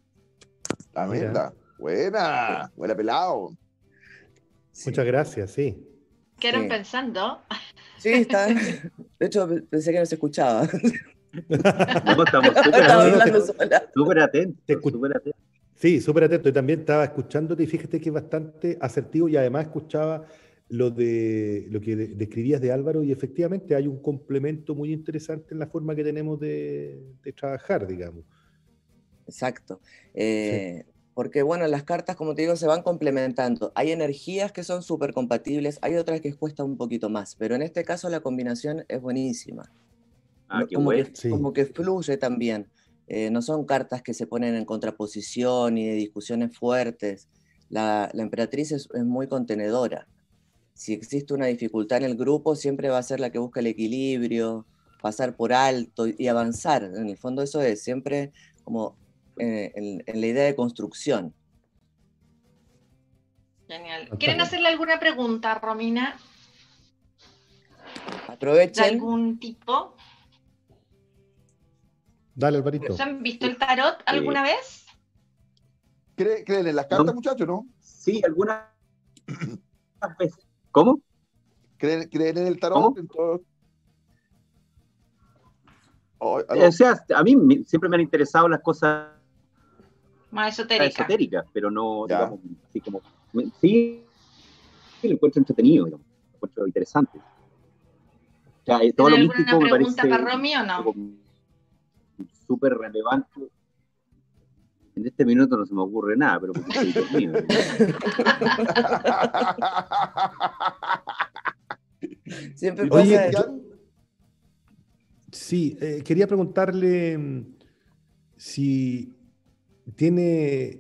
S1: La
S4: Mira.
S1: mierda. Buena. Buena pelado.
S8: Sí.
S4: Muchas gracias, sí.
S2: Quedaron
S8: Sí.
S2: pensando.
S8: Sí, está. De hecho, pensé que no se escuchaba.
S3: No, estamos súper
S8: Estaba
S4: no, no,
S8: hablando
S3: atentos.
S8: sola.
S3: Súper atentos.
S4: Te escu-
S3: Súper atentos.
S4: Sí, súper atento. Y también estaba escuchándote y fíjate que es bastante asertivo y además escuchaba lo, de, lo que de- describías de Álvaro y efectivamente hay un complemento muy interesante en la forma que tenemos de, de trabajar, digamos.
S8: Exacto. Eh, Porque, bueno, las cartas, como te digo, se van complementando. Hay energías que son súper compatibles, hay otras que cuesta un poquito más, pero en este caso la combinación es buenísima.
S3: Ah,
S8: No-
S3: qué
S8: como
S3: bueno.
S8: que,
S4: Sí.
S8: como que fluye también. Eh, no son cartas que se ponen en contraposición ni de discusiones fuertes. La, la emperatriz es, es muy contenedora. Si existe una dificultad en el grupo, siempre va a ser la que busca el equilibrio, pasar por alto y avanzar. En el fondo eso es siempre como eh, en, en la idea de construcción.
S2: Genial.
S4: Fantástico.
S2: ¿Quieren hacerle alguna pregunta, Romina? ¿De
S8: Aprovechen.
S2: algún tipo?
S4: Dale, Alvarito.
S2: ¿Se han visto el tarot alguna vez?
S1: ¿Creen, creen en las cartas,
S3: No.
S1: muchachos, no?
S3: Sí, algunas veces. ¿Cómo?
S1: ¿Creen, creen en el tarot?
S3: ¿Cómo?
S1: En todo? Oh, aló.
S3: O sea, a mí me- siempre me han interesado las cosas
S2: Más esotérica.
S3: esotéricas, pero no,
S1: Ya.
S3: digamos, así como. me- Sí, sí, lo encuentro entretenido, digamos, lo encuentro interesante. O sea, eh, todo lo
S2: ¿Tienen alguna
S3: místico me
S2: pregunta
S3: parece
S2: para Romy o no?
S3: algo súper relevante. En este minuto no se me ocurre nada, pero porque estoy dormido.
S8: Siempre
S1: ¿Y
S8: pasa
S4: Oye,
S8: eso.
S1: Cristian?
S4: Sí, eh, quería preguntarle mm, si tiene,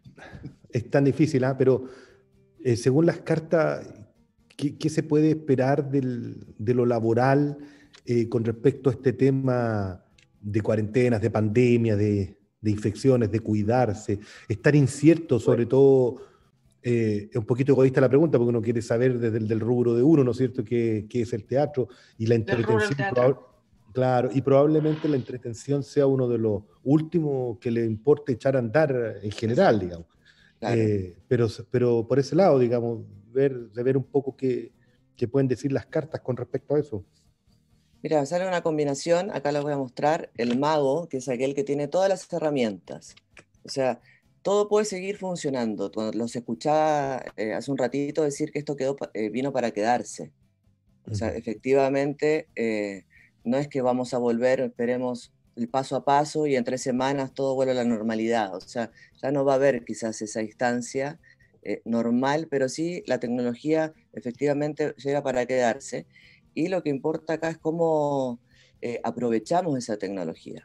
S4: es tan difícil, ¿ah? Pero eh, según las cartas, ¿qué, qué se puede esperar del- de lo laboral eh, con respecto a este tema de cuarentenas, de pandemia, de, de infecciones, de cuidarse? Estar incierto, sobre todo, eh, es un poquito egoísta la pregunta, porque uno quiere saber desde el del rubro de uno, ¿no es cierto?, qué, qué es el teatro y la
S2: Del rubro del
S4: entretención.
S2: teatro.
S4: probab- Claro, y probablemente la entretención sea uno de los últimos que le importe echar a andar en general,
S1: Exacto.
S4: digamos.
S8: Claro.
S4: Eh, pero, pero por ese lado, digamos, ver, de ver un poco qué, qué pueden decir las cartas con respecto a eso.
S8: Mira, sale una combinación, acá les voy a mostrar, el mago, que es aquel que tiene todas las herramientas. O sea, todo puede seguir funcionando. Cuando los escuchaba eh, hace un ratito decir que esto quedó, pa- eh, vino para quedarse. O sea,
S4: Ujú.
S8: efectivamente, eh, no es que vamos a volver, esperemos el paso a paso y en tres semanas todo vuelve a la normalidad. O sea, ya no va a haber quizás esa instancia eh, normal, pero sí la tecnología efectivamente llega para quedarse. Y lo que importa acá es cómo eh, aprovechamos esa tecnología.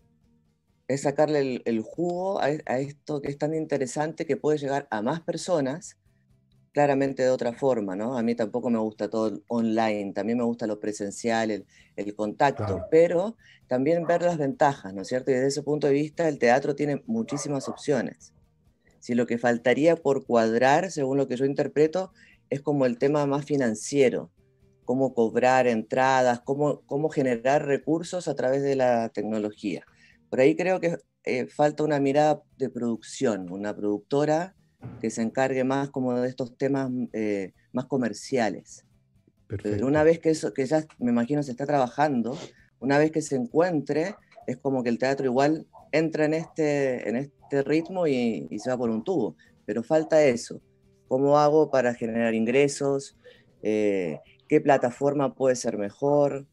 S8: Es sacarle el, el jugo a, a esto que es tan interesante que puede llegar a más personas, claramente de otra forma, ¿no? A mí tampoco me gusta todo el online, también me gusta lo presencial, el, el contacto,
S4: Claro.
S8: pero también ver las ventajas, ¿no es cierto? Y desde ese punto de vista el teatro tiene muchísimas opciones. Si lo que faltaría por cuadrar, según lo que yo interpreto, es como el tema más financiero, cómo cobrar entradas, cómo, cómo generar recursos a través de la tecnología. Por ahí creo que eh, falta una mirada de producción, una productora que se encargue más como de estos temas eh, más comerciales.
S4: Perfecto.
S8: Pero una vez que eso, que ya me imagino se está trabajando, una vez que se encuentre, es como que el teatro igual entra en este, en este ritmo y, y se va por un tubo. Pero falta eso. ¿Cómo hago para generar ingresos? Eh, ¿Qué plataforma puede ser mejor?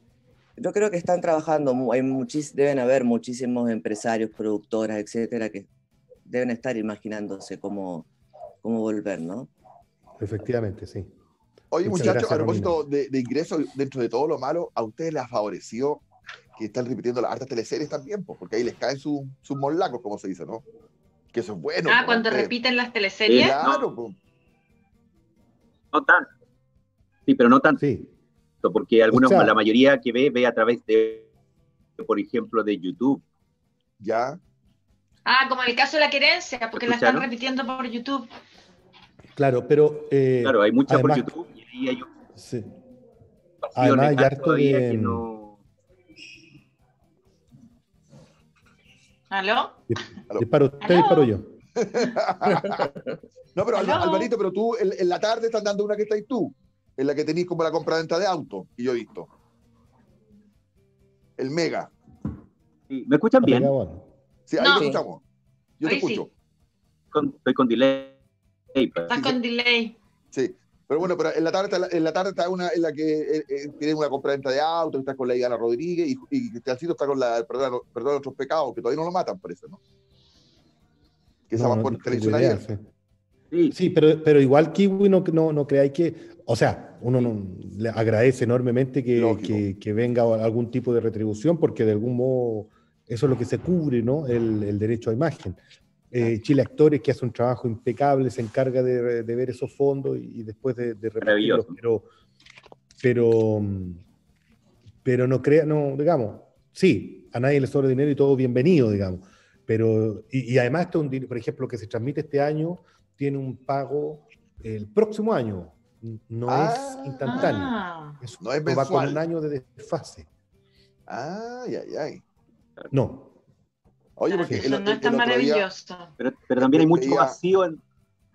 S8: Yo creo que están trabajando, mu- hay muchis- deben haber muchísimos empresarios, productoras, etcétera, que deben estar imaginándose cómo, cómo volver, ¿no?
S4: Efectivamente, sí.
S1: Oye,
S4: Muchas
S1: muchachos,
S4: gracias,
S1: a propósito
S4: Romina.
S1: de, de ingresos, dentro de todo lo malo, ¿a ustedes les ha favorecido que están repitiendo las hartas teleseries también? Pues, porque ahí les caen sus sus morlacos, como se dice, ¿no? Que eso es bueno.
S2: Ah,
S1: pues,
S2: cuando
S1: ustedes-
S2: repiten las
S3: Eh,
S2: teleseries.
S1: Claro, pues.
S3: No tanto. Sí, pero no tanto,
S4: Sí,
S3: porque algunos,
S4: O sea-
S3: la mayoría que ve, ve a través de, por ejemplo, de YouTube.
S1: Ya.
S2: Ah, como en el caso de la querencia, porque la están
S3: ¿Escucharon?
S2: repitiendo por YouTube.
S4: claro, pero eh,
S3: Claro, hay mucha
S4: además,
S3: por YouTube y ahí hay un
S4: sí,
S3: vacío
S4: además hay
S3: legal
S4: harto
S3: todavía
S4: de,
S3: que no.
S2: ¿Aló?
S1: Aló.
S4: disparo usted,
S2: ¿Aló?
S4: disparo yo.
S1: No, pero Alva-
S2: Aló.
S1: Alvarito, pero tú en, en la tarde estás dando una que estáis tú, en la que tenéis como la compra-venta de auto, y yo he visto. El Mega.
S3: Sí, ¿me escuchan bien?
S4: Pegado, bueno.
S1: Sí, ahí
S2: No.
S1: te
S8: Sí.
S1: escuchamos. Yo te
S2: Ahí sí.
S1: escucho.
S3: Con- estoy con delay. pues.
S2: Estás
S1: Sí,
S2: con
S1: sí.
S2: delay.
S1: Sí. Pero bueno, pero en la tarde, está- en la tarde está una en la que eh, eh, tiene una compraventa de autos, está con la Diana Rodríguez y, y Cristiancito está con la Perdón, Perdón Nuestros Pecados, que todavía no lo matan, parece, ¿no? Que esa
S4: No,
S1: va
S4: no,
S1: por
S4: no tengo
S1: televisión
S4: idea,
S1: ayer.
S4: sí.
S3: Sí,
S4: Sí, pero, pero igual Kiwi no, no, no creáis que, o sea, uno no, le agradece enormemente que,
S1: Lógico.
S4: que, que venga algún tipo de retribución porque de algún modo eso es lo que se cubre, ¿no? El, el derecho a imagen. Eh, Chile Actores, que hace un trabajo impecable, se encarga de, de ver esos fondos y, y después de, de repartirlos,
S3: Maravilloso.
S4: pero, pero, mm, pero no crea, no, digamos, sí, a nadie le sobra dinero y todo bienvenido, digamos, pero, y, y además, esto es un din- por ejemplo, que se transmite este año, tiene un pago el próximo año, no
S1: Ah,
S4: es instantáneo,
S2: Ah,
S4: eso
S1: no es
S4: va con
S1: mensual.
S4: un año de desfase,
S1: Ay, ay, ay.
S4: no,
S1: Oye,
S2: ah,
S1: porque
S4: sí.
S1: el,
S2: eso no
S1: el-
S2: es tan
S1: el otro día
S2: maravilloso.
S3: pero, pero también hay
S1: ve-
S3: mucho
S1: veía-
S3: vacío en...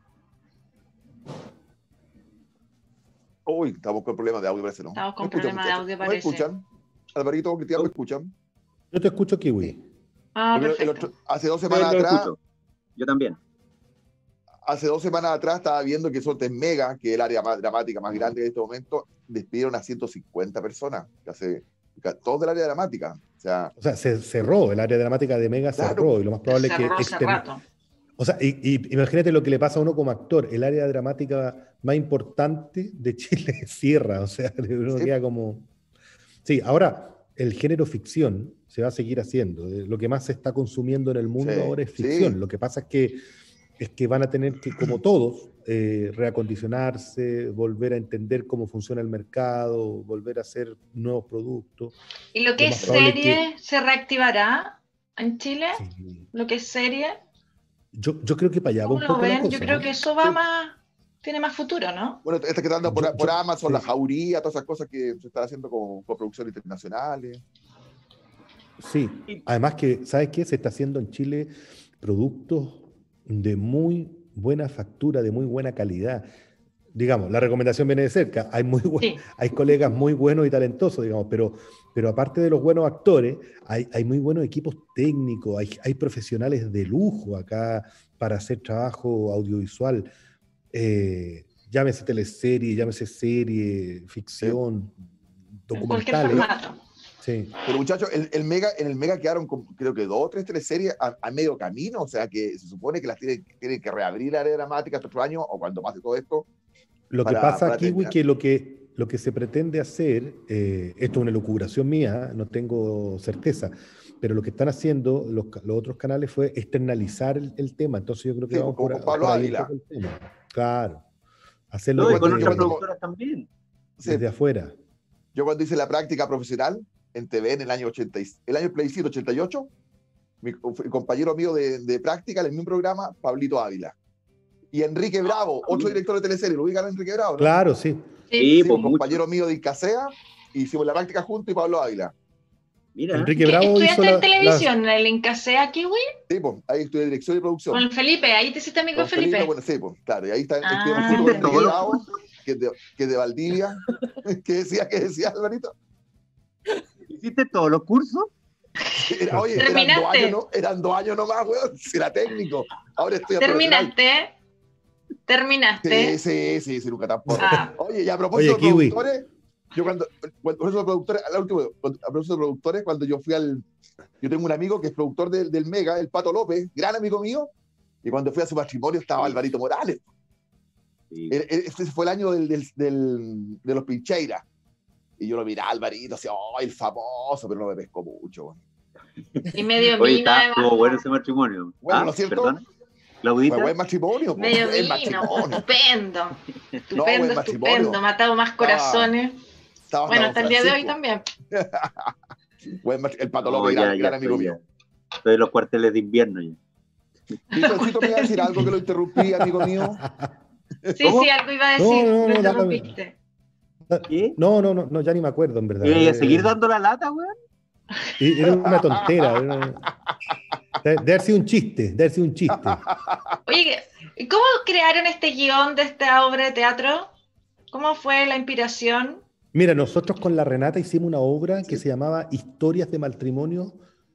S1: Uy, estamos con problemas de audio, parece, ¿no?
S2: Estamos con
S1: ¿Me escuchan,
S2: problemas de
S1: muchachos?
S2: audio,
S1: ¿No me
S2: parece.
S1: escuchan? Alvarito, Cristian, ¿me escuchan?
S4: Yo te escucho, Kiwi.
S2: Ah,
S1: Porque el
S2: perfecto.
S1: otro- hace dos
S3: Yo
S1: semanas
S3: lo
S1: atrás,
S3: escucho. Yo también.
S1: hace dos semanas atrás estaba viendo que Sortes Mega, que es el área más dramática más grande en este momento, despidieron a ciento cincuenta personas, que hace, que todos del área dramática. O sea,
S4: O sea, se cerró, el área dramática de Mega
S1: Claro.
S4: cerró y lo más probable es que
S2: Cerró hace
S4: extern-
S2: rato.
S4: O sea, y, y imagínate lo que le pasa a uno como actor. El área dramática más importante de Chile cierra. O sea, uno
S1: Sí.
S4: queda como... Sí, ahora, el género ficción se va a seguir haciendo. Eh, Lo que más se está consumiendo en el mundo
S1: Sí,
S4: ahora es
S1: sí.
S4: ficción. Lo que pasa es que, es que van a tener que, como todos, eh, reacondicionarse, volver a entender cómo funciona el mercado, volver a hacer nuevos productos.
S2: ¿Y lo que
S4: Lo
S2: es
S4: más probable es
S2: serie
S4: que-
S2: se reactivará en Chile?
S4: Sí.
S2: ¿Lo que es serie?
S4: Yo, yo creo que para allá va
S2: ¿Cómo
S4: un
S2: lo
S4: poco la
S2: ven?
S4: cosa,
S2: Yo creo
S4: ¿no?
S2: que eso va
S1: Sí.
S2: más, tiene más futuro, ¿no?
S1: bueno, esta que está dando por,
S4: Yo-
S1: por
S4: yo-
S1: Amazon,
S4: sí.
S1: la Jauría, todas esas cosas que se están haciendo con, con producciones internacionales.
S4: Sí, además que, ¿sabes qué? Se está haciendo en Chile productos de muy buena factura, de muy buena calidad. Digamos, la recomendación viene de cerca. Hay, muy buen-
S2: Sí.
S4: hay colegas muy buenos y talentosos, digamos, pero, pero aparte de los buenos actores, hay, hay muy buenos equipos técnicos, hay, hay profesionales de lujo acá para hacer trabajo audiovisual. Eh, llámese teleserie, llámese serie, ficción,
S2: En cualquier
S4: documentales.
S2: formato.
S4: Sí.
S1: Pero muchachos, el, el Mega, en el Mega quedaron con, creo que dos o tres teleseries a, a medio camino, o sea que se supone que las tienen, tienen que reabrir la área dramática este otro año o cuando pase todo esto.
S4: Lo
S1: para-
S4: que pasa
S1: para
S4: aquí,
S1: terminar.
S4: que lo que lo que se pretende hacer, eh, esto es una elucubración mía, no tengo certeza, pero lo que están haciendo los, ca- los otros canales fue externalizar el, el tema. Entonces yo creo que
S1: Sí,
S4: vamos
S1: como
S4: por,
S1: con Pablo
S4: por ahí un
S1: Ávila.
S4: poco el tema. Claro. Hacerlo
S3: No, y
S1: Yo
S3: con
S1: cuando-
S3: otras
S1: yo cuando-
S3: productoras también.
S1: Sí,
S4: desde afuera.
S1: yo cuando hice la práctica profesional en T V en el año ochenta, y- el año plebiscito ochenta y ocho, mi, co- mi compañero mío de, de práctica en el mismo programa, Pablito Ávila. Y Enrique Bravo, otro director de teleserie, ¿lo ubican a Enrique Bravo? ¿no?
S4: Claro, sí.
S2: Sí.
S3: Sí,
S1: Sí,
S3: pues
S1: un
S3: mucho.
S1: compañero mío de Incasea, hicimos la práctica juntos y Pablo Ávila.
S3: Mira,
S4: Enrique
S2: ¿Qué-
S4: Bravo hizo
S2: ¿Estudiaste
S4: la,
S2: en televisión, en el Incasea Kiwi?
S1: Sí, pues, ahí estudié dirección y producción.
S2: Con Felipe, ahí te hiciste amigo
S1: Con
S2: de Felipe.
S1: Felipe, bueno, sí, pues, claro, y ahí está,
S2: Ah.
S1: estuvimos juntos con Enrique
S3: Todos los
S1: Bravo, que es de, que es de Valdivia. ¿Qué decía, qué decía, Alvarito?
S3: ¿hiciste todos los cursos?
S1: Era- oye, eran dos,
S2: ¿Terminaste?
S1: años, no, eran dos años nomás, weón, si era técnico. Ahora estoy a profesional.
S2: ¿Terminaste? ¿Terminaste?
S1: Sí, sí, sí, sí, nunca tampoco.
S2: Ah.
S1: Oye, y a propósito
S4: Oye,
S1: de
S4: Kiwi.
S1: productores, yo cuando, cuando a propósito de productores, al último, cuando- a propósito de productores, cuando yo fui al, yo tengo un amigo que es productor del, del Mega, el Pato López, gran amigo mío, y cuando fui a su matrimonio estaba
S3: Sí.
S1: Alvarito Morales.
S3: Sí.
S1: E- e- Ese fue el año del, del, del- de los Pincheiras. Y yo lo miraba, Alvarito, así, oh, el famoso, pero no me pescó mucho. weón.
S2: Y medio
S3: Oye,
S2: vino
S3: está,
S2: de
S3: estuvo bueno ese matrimonio.
S1: Bueno,
S3: Ah,
S1: ¿no es cierto?
S3: perdón. Claudita.
S1: Fue buen matrimonio, po,
S2: Medio
S1: buen
S2: vino,
S1: matrimonio.
S2: estupendo.
S1: buen
S2: Estupendo,
S1: matrimonio.
S2: estupendo. Matado más corazones.
S1: Estaba
S2: Bueno,
S1: hasta
S2: hasta el día de hoy
S1: Francisco.
S2: también.
S1: Buen matri- el Pato
S3: No,
S1: López,
S3: ya,
S1: gran,
S3: ya
S1: gran amigo
S3: estoy,
S1: mío.
S3: ya. Estoy en los cuarteles de invierno ya.
S1: Cristiancito, me iba a decir algo que lo interrumpí, amigo mío.
S2: Sí,
S3: ¿Cómo?
S2: sí, algo iba a decir.
S4: No, no,
S2: lo
S4: no, dale.
S2: interrumpiste.
S3: ¿Qué?
S4: No, no, no, no, ya ni me acuerdo, en verdad.
S3: ¿Y a
S4: Eh,
S3: seguir dando la lata, weón?
S4: y- Era una tontera. era- De, de haber sido un chiste, de haber sido un chiste.
S2: Oye, ¿y ¿cómo crearon este guión de esta obra de teatro? ¿Cómo fue la inspiración?
S4: Mira, nosotros con la Renata hicimos una obra que se llamaba Historias de Matrimonio,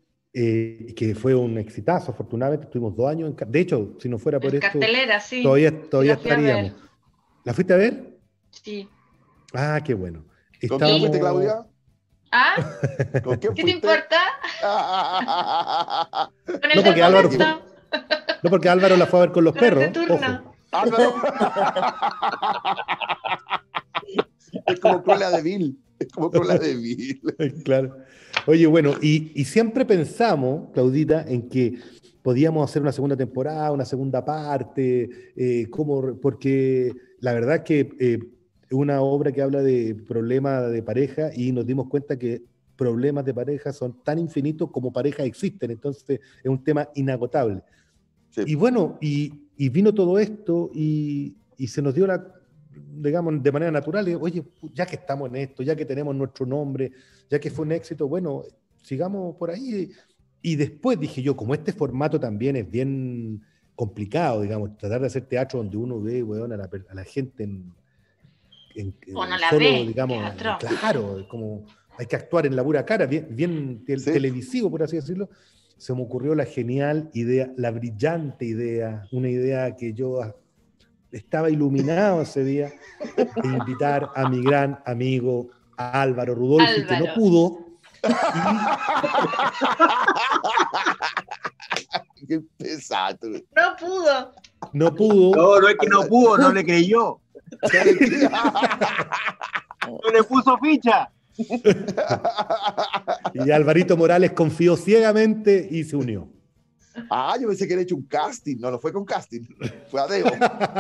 S4: eh, que fue un exitazo, afortunadamente, estuvimos dos años en... ca- De hecho, si no fuera por
S2: En
S4: esto,
S2: cartelera, sí.
S4: todavía, todavía
S2: la fui a ver.
S4: estaríamos. ¿La fuiste a ver?
S2: Sí.
S4: Ah, qué bueno.
S1: ¿Con quién fuiste,
S4: Estábamos-
S1: Claudia?
S2: ¿Ah?
S1: ¿Con quién
S2: ¿Qué te
S1: fuiste?
S2: importa? ¿Con el
S4: No, porque
S2: del
S4: Álvaro
S2: momento?
S4: No, porque Álvaro la fue a ver con los
S2: ¿Con el
S4: perros.
S2: de turno?
S4: Ojo.
S1: Álvaro. Es como Cruella de Vil. Es como Cruella de Vil.
S4: Claro. Oye, bueno, y, y siempre pensamos, Claudita, en que podíamos hacer una segunda temporada, una segunda parte, eh, cómo- porque la verdad es que eh, es una obra que habla de problemas de pareja y nos dimos cuenta que problemas de pareja son tan infinitos como parejas existen, entonces es un tema inagotable.
S1: Sí.
S4: Y bueno, y, y vino todo esto y, y se nos dio la, digamos, de manera natural, y, oye, ya que estamos en esto, ya que tenemos nuestro nombre, ya que fue un éxito, bueno, sigamos por ahí. Y después dije yo, como este formato también es bien complicado, digamos, tratar de hacer teatro donde uno ve, weón, a la, per- a la gente en, en-
S2: O no
S4: eh,
S2: la
S4: solo,
S2: ve,
S4: digamos,
S2: teatro.
S4: claro, es como hay que actuar en la pura cara, bien, bien tel-
S1: Sí.
S4: televisivo, por así decirlo. Se me ocurrió la genial idea, la brillante idea, una idea que yo ah, estaba iluminado ese día, de invitar a mi gran amigo a Álvaro Rudolfi, que no
S2: Álvaro.
S4: pudo.
S1: Qué pesado.
S2: No pudo.
S4: No pudo.
S3: No, no es que no pudo, no le creyó. No le puso ficha.
S4: Y Alvarito Morales confió ciegamente y se unió.
S1: Ah, yo pensé que era hecho un casting. No, no fue con casting. Fue a Deo.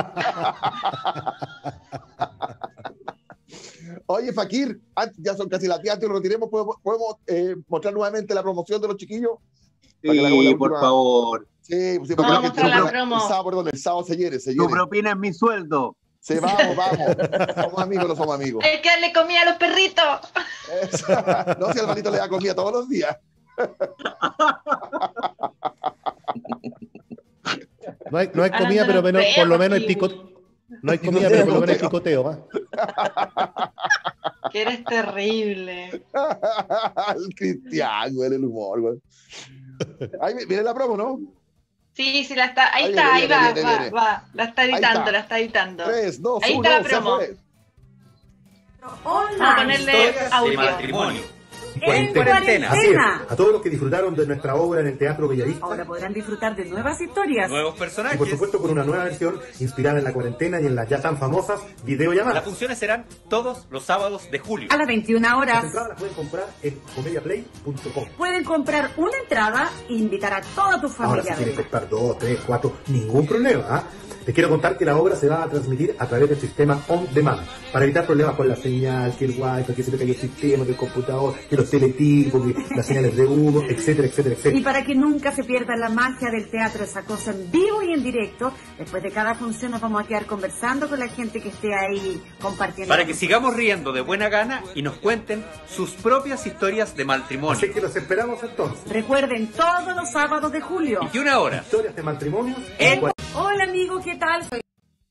S1: Oye, Fakir, antes- ya son casi las diez, antes de que lo retiremos, ¿podemos, podemos, eh, mostrar nuevamente la promoción de los chiquillos? Para que le hagamos la
S3: Sí, por
S1: última-
S3: favor.
S1: Sí, pues sí,
S3: Tu
S1: porque
S2: Vamos a
S1: la gente-
S2: mostrar la
S1: el
S2: promo.
S1: sábado, perdón, el sábado se hiere, se
S3: Tu
S1: hiere.
S3: propina es mi sueldo.
S1: Sí, vamos, vamos. Somos amigos, no somos amigos.
S2: Hay que darle comida a los perritos.
S1: Eso. No, si Alvarito le da comida todos los días.
S4: No hay, no hay
S2: Hablando
S4: comida,
S2: de
S4: pero
S2: los
S4: menos, por lo
S2: perros,
S4: menos hay
S2: sí.
S4: picoteo. No hay comida, pero por lo menos hay picoteo. ¿Va?
S2: Que eres terrible.
S1: El Cristian, güey, el humor, güey. Ahí viene la promo, ¿no?
S2: Sí, sí, la está. Ahí
S1: Ahí
S2: está,
S1: viene,
S2: ahí
S1: viene,
S2: va,
S1: viene,
S2: va,
S1: viene.
S2: va. La está editando,
S1: está.
S2: la está editando.
S1: Tres, dos,
S2: Ahí
S1: uno,
S2: está la
S1: se
S2: promo.
S1: fue.
S2: Vamos a ponerle
S6: Historias de
S2: audio.
S6: matrimonio.
S5: En
S6: Cuarentena.
S7: Así es,
S5: cuarentena.
S7: a todos los que disfrutaron de nuestra obra en el Teatro Bellavista,
S5: Ahora podrán disfrutar de nuevas historias.
S6: Nuevos
S7: y
S6: personajes.
S7: por supuesto con una nueva versión inspirada en la cuarentena y en las ya tan famosas
S6: Las
S7: videollamadas.
S6: funciones serán todos los sábados de julio.
S5: A las veintiuna
S7: Las
S5: horas
S7: entradas las pueden comprar en comediaplay punto com.
S5: pueden comprar una entrada e invitar a toda tu
S7: Ahora
S5: familia.
S7: si
S5: a
S7: quieren
S5: verla.
S7: comprar dos, tres, cuatro, ningún problema. ¿ah? Les quiero contar que la obra se va a transmitir a través del sistema On Demand, para evitar problemas con la señal, que el wifi, que se te caiga el sistema, que el computador, que los teletipos, que las señales de humo, etcétera, etcétera,
S5: Y
S7: etcétera.
S5: para que nunca se pierda la magia del teatro, esa cosa en vivo y en directo, después de cada función nos vamos a quedar conversando con la gente que esté ahí compartiendo.
S6: Para que sigamos riendo de buena gana y nos cuenten sus propias historias de matrimonio.
S7: Así que los esperamos entonces.
S5: Recuerden, todos los sábados de julio.
S6: Y una hora.
S7: Historias de matrimonio
S6: En-
S7: cual-
S5: Hola amigo, ¿qué tal? Soy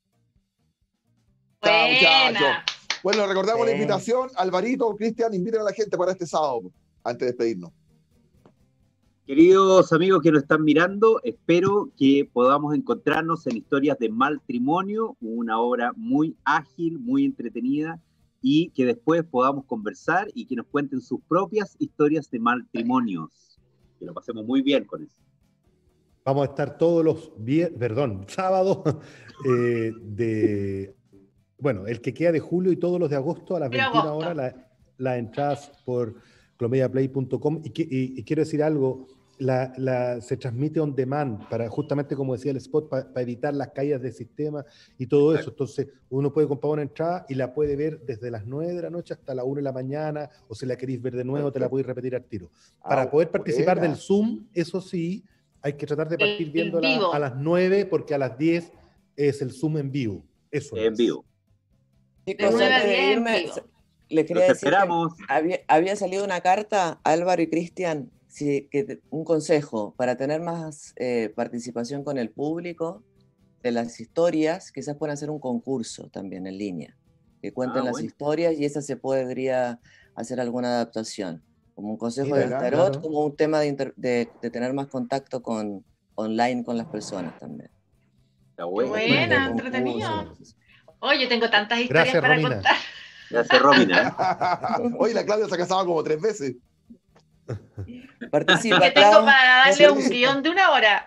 S1: Chao,
S2: Buena.
S1: muchachos. Bueno, recordamos la
S8: Sí.
S1: invitación. Alvarito, Cristian, inviten a la gente para este sábado, antes de despedirnos.
S3: Queridos amigos que nos están mirando, espero que podamos encontrarnos en Historias de Matrimonio, una obra muy ágil, muy entretenida, y que después podamos conversar y que nos cuenten sus propias historias de matrimonios. Que lo pasemos muy bien con eso.
S4: Vamos a estar todos los viernes, perdón, sábados, eh, de, bueno, el que queda de julio y todos los de agosto a las
S2: De
S4: veintiuna
S2: agosto.
S4: horas, la- las entradas por clomediaplay punto com. Y, que- y- y quiero decir algo, la, la- se transmite on demand, para justamente como decía el spot, para evitar las caídas del sistema y todo eso. Entonces, uno puede comprar una entrada y la puede ver desde las nueve de la noche hasta las una de la mañana, o si la queréis ver de nuevo, te la podéis repetir al tiro. Para
S1: Ah,
S4: poder participar
S1: buena.
S4: del Zoom, eso sí, hay que tratar de partir
S2: El
S4: viéndola
S2: vivo.
S4: a las nueve, porque a las diez es el Zoom en vivo. Eso
S3: En
S4: es.
S3: vivo.
S8: Chicos,
S2: nueve a
S8: antes de
S2: diez en
S8: irme,
S2: vivo.
S8: les quería
S3: Los
S8: decir que
S3: esperamos.
S8: había, había salido una carta a Álvaro y Cristian, sí, que te- un consejo para tener más eh, participación con el público de las historias, quizás puedan hacer un concurso también en línea, que cuenten
S3: Ah,
S8: las
S3: bueno.
S8: historias y esa se podría hacer alguna adaptación, como un consejo
S4: Mira,
S8: del tarot,
S4: claro.
S8: como un tema de, inter- de, de tener más contacto con online con las personas también.
S3: Está bueno.
S2: Buena,
S8: Concurso,
S2: entretenido.
S8: cosas.
S2: Oye, tengo tantas historias
S4: Gracias,
S2: para
S4: Romina.
S2: contar.
S3: Gracias, Romina.
S1: Oye, la Claudia se ha casado como tres veces.
S8: Participa,
S2: Que tengo
S8: Clau.
S2: para darle un guión de una hora.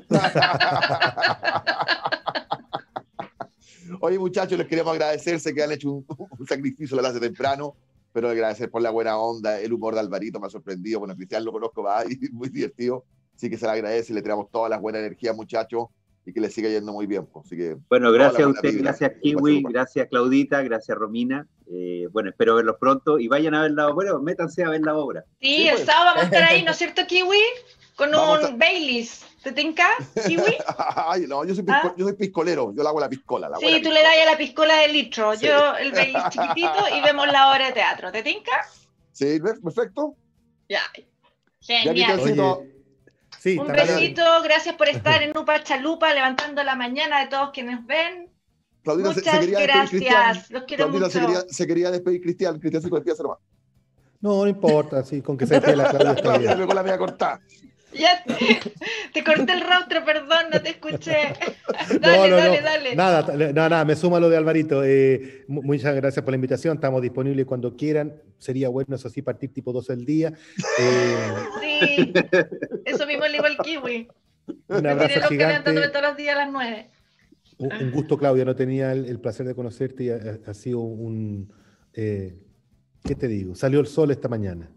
S1: Oye, muchachos, les queremos agradecer, sé que han hecho un, un sacrificio la hace temprano, pero agradecer por la buena onda, el humor de Alvarito me ha sorprendido. Bueno, Cristian lo conozco, va, y muy divertido. Así que se le agradece y le tiramos todas las buenas energías, muchachos, y que les siga yendo muy bien. Pues. Así que,
S3: Bueno, gracias a usted,
S1: vibra,
S3: gracias Kiwi, gracias Claudita, gracias Romina. Eh, bueno, espero verlos pronto y vayan a ver la obra, bueno, métanse a ver la obra.
S2: Sí,
S1: Sí,
S2: el
S1: pues.
S2: sábado vamos a estar ahí, ¿no es cierto, Kiwi? Con
S1: Vamos
S2: un
S1: a-
S2: Baileys. ¿Te tinca, Kiwi?
S1: Ay, no, yo soy, pisco-
S2: ¿Ah?
S1: yo soy piscolero, yo le hago la piscola. La
S2: Sí,
S1: buena
S2: tú le
S1: piscola.
S2: das a la piscola de litro,
S1: Sí.
S2: yo el Baileys chiquitito y vemos la obra de teatro. ¿Te tinca?
S1: Sí, perfecto.
S2: Ya.
S1: Ya,
S2: Genial.
S1: Cristiancito,
S4: Oye, sí,
S2: Un
S4: está bien.
S2: besito, gracias por estar en Nupa Chalupa, levantando la mañana de todos quienes ven.
S1: Claudita se, se
S2: Muchas
S1: quería despedir, Cristian.
S2: gracias, los quiero
S1: Claudita se
S2: mucho.
S1: quería, se quería despedir, Cristian. Cristiancito, despídase nomás.
S4: No, no importa, sí, con que se despida la Claudia está
S1: Claudia,
S4: bien.
S1: con la media cortada.
S2: Ya te, te corté el rostro, perdón, no te escuché.
S4: No,
S2: Dale,
S4: no,
S2: dale,
S4: no.
S2: dale.
S4: Nada, t- nada, nada, me suma lo de Alvarito. Eh, mu- muchas gracias por la invitación. Estamos disponibles cuando quieran. Sería bueno, eso sí, partir tipo doce del día. Eh,
S2: Sí, eso mismo le digo al Kiwi.
S4: un
S2: Me
S4: abrazo
S2: tiré loca levantándome
S4: gigante.
S2: todos los días a las nueve.
S4: Un, un gusto, Claudia. No tenía el, el placer de conocerte y ha, ha sido un. eh, ¿qué te digo? Salió el sol esta mañana.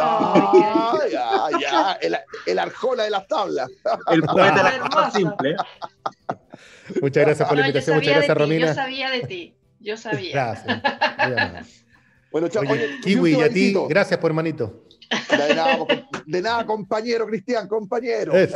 S1: Ah, ya, ya, el, el Arjona de las tablas.
S3: El poeta
S2: Ah,
S3: era
S2: hermoso.
S3: más simple.
S4: Muchas gracias por la
S2: No, yo
S4: invitación. Muchas
S2: sabía de
S4: gracias,
S2: ti,
S4: Romina.
S2: yo sabía de ti, yo sabía.
S4: Gracias. Muy amable.
S1: Bueno, chao.
S4: Oye,
S1: Oye,
S4: Kiwi,
S1: un
S4: y a ti,
S1: besito.
S4: gracias por hermanito.
S1: De nada, de nada, compañero Cristian, compañero.
S4: Es.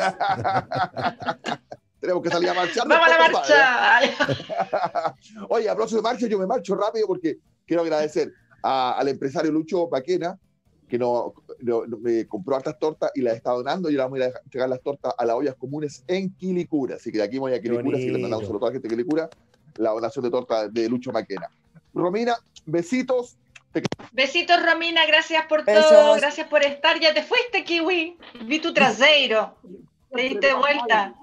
S1: Tenemos que salir a marchar.
S2: ¡Vamos a la
S1: después, compadre.
S2: marcha!
S1: Oye, a propósito de marcha, yo me marcho rápido porque quiero agradecer a- al empresario Lucho Baquena, que no, no- no- me compró hartas tortas y las está donando. Y ahora voy a ir a entregar las tortas a las ollas comunes en Quilicura. Así que de aquí voy a Quilicura, así que le mandamos un saludo a la gente de Quilicura, la donación de torta de Lucho Baquena. Romina, besitos.
S2: Besitos, Romina, gracias por
S8: Besos.
S2: todo, gracias por estar. Ya te fuiste, Kiwi. Vi tu trasero. Te diste vuelta.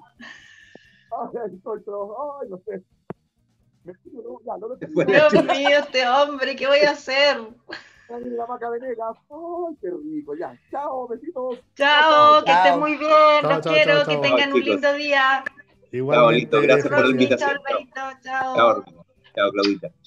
S1: Ay, estoy todo- ay, no sé. Me tiro, no, ya, no me tiro.
S2: Dios mío, este hombre, ¿qué voy a hacer?
S1: Ay, la Maca Venegas. Ay, qué rico. Ya, chao, besitos.
S2: Chao, que estés
S8: Chao.
S2: muy bien,
S4: Chao,
S2: los
S4: chao,
S2: quiero,
S4: chao,
S2: que
S4: chao.
S2: tengan
S3: Chao,
S2: un
S3: chicos.
S2: lindo día.
S4: Igualmente.
S3: bonito, gracias por la
S2: Romy,
S3: invitación.
S2: chao, Alvarito, chao.
S3: Chao, Romina. Chao, Claudita.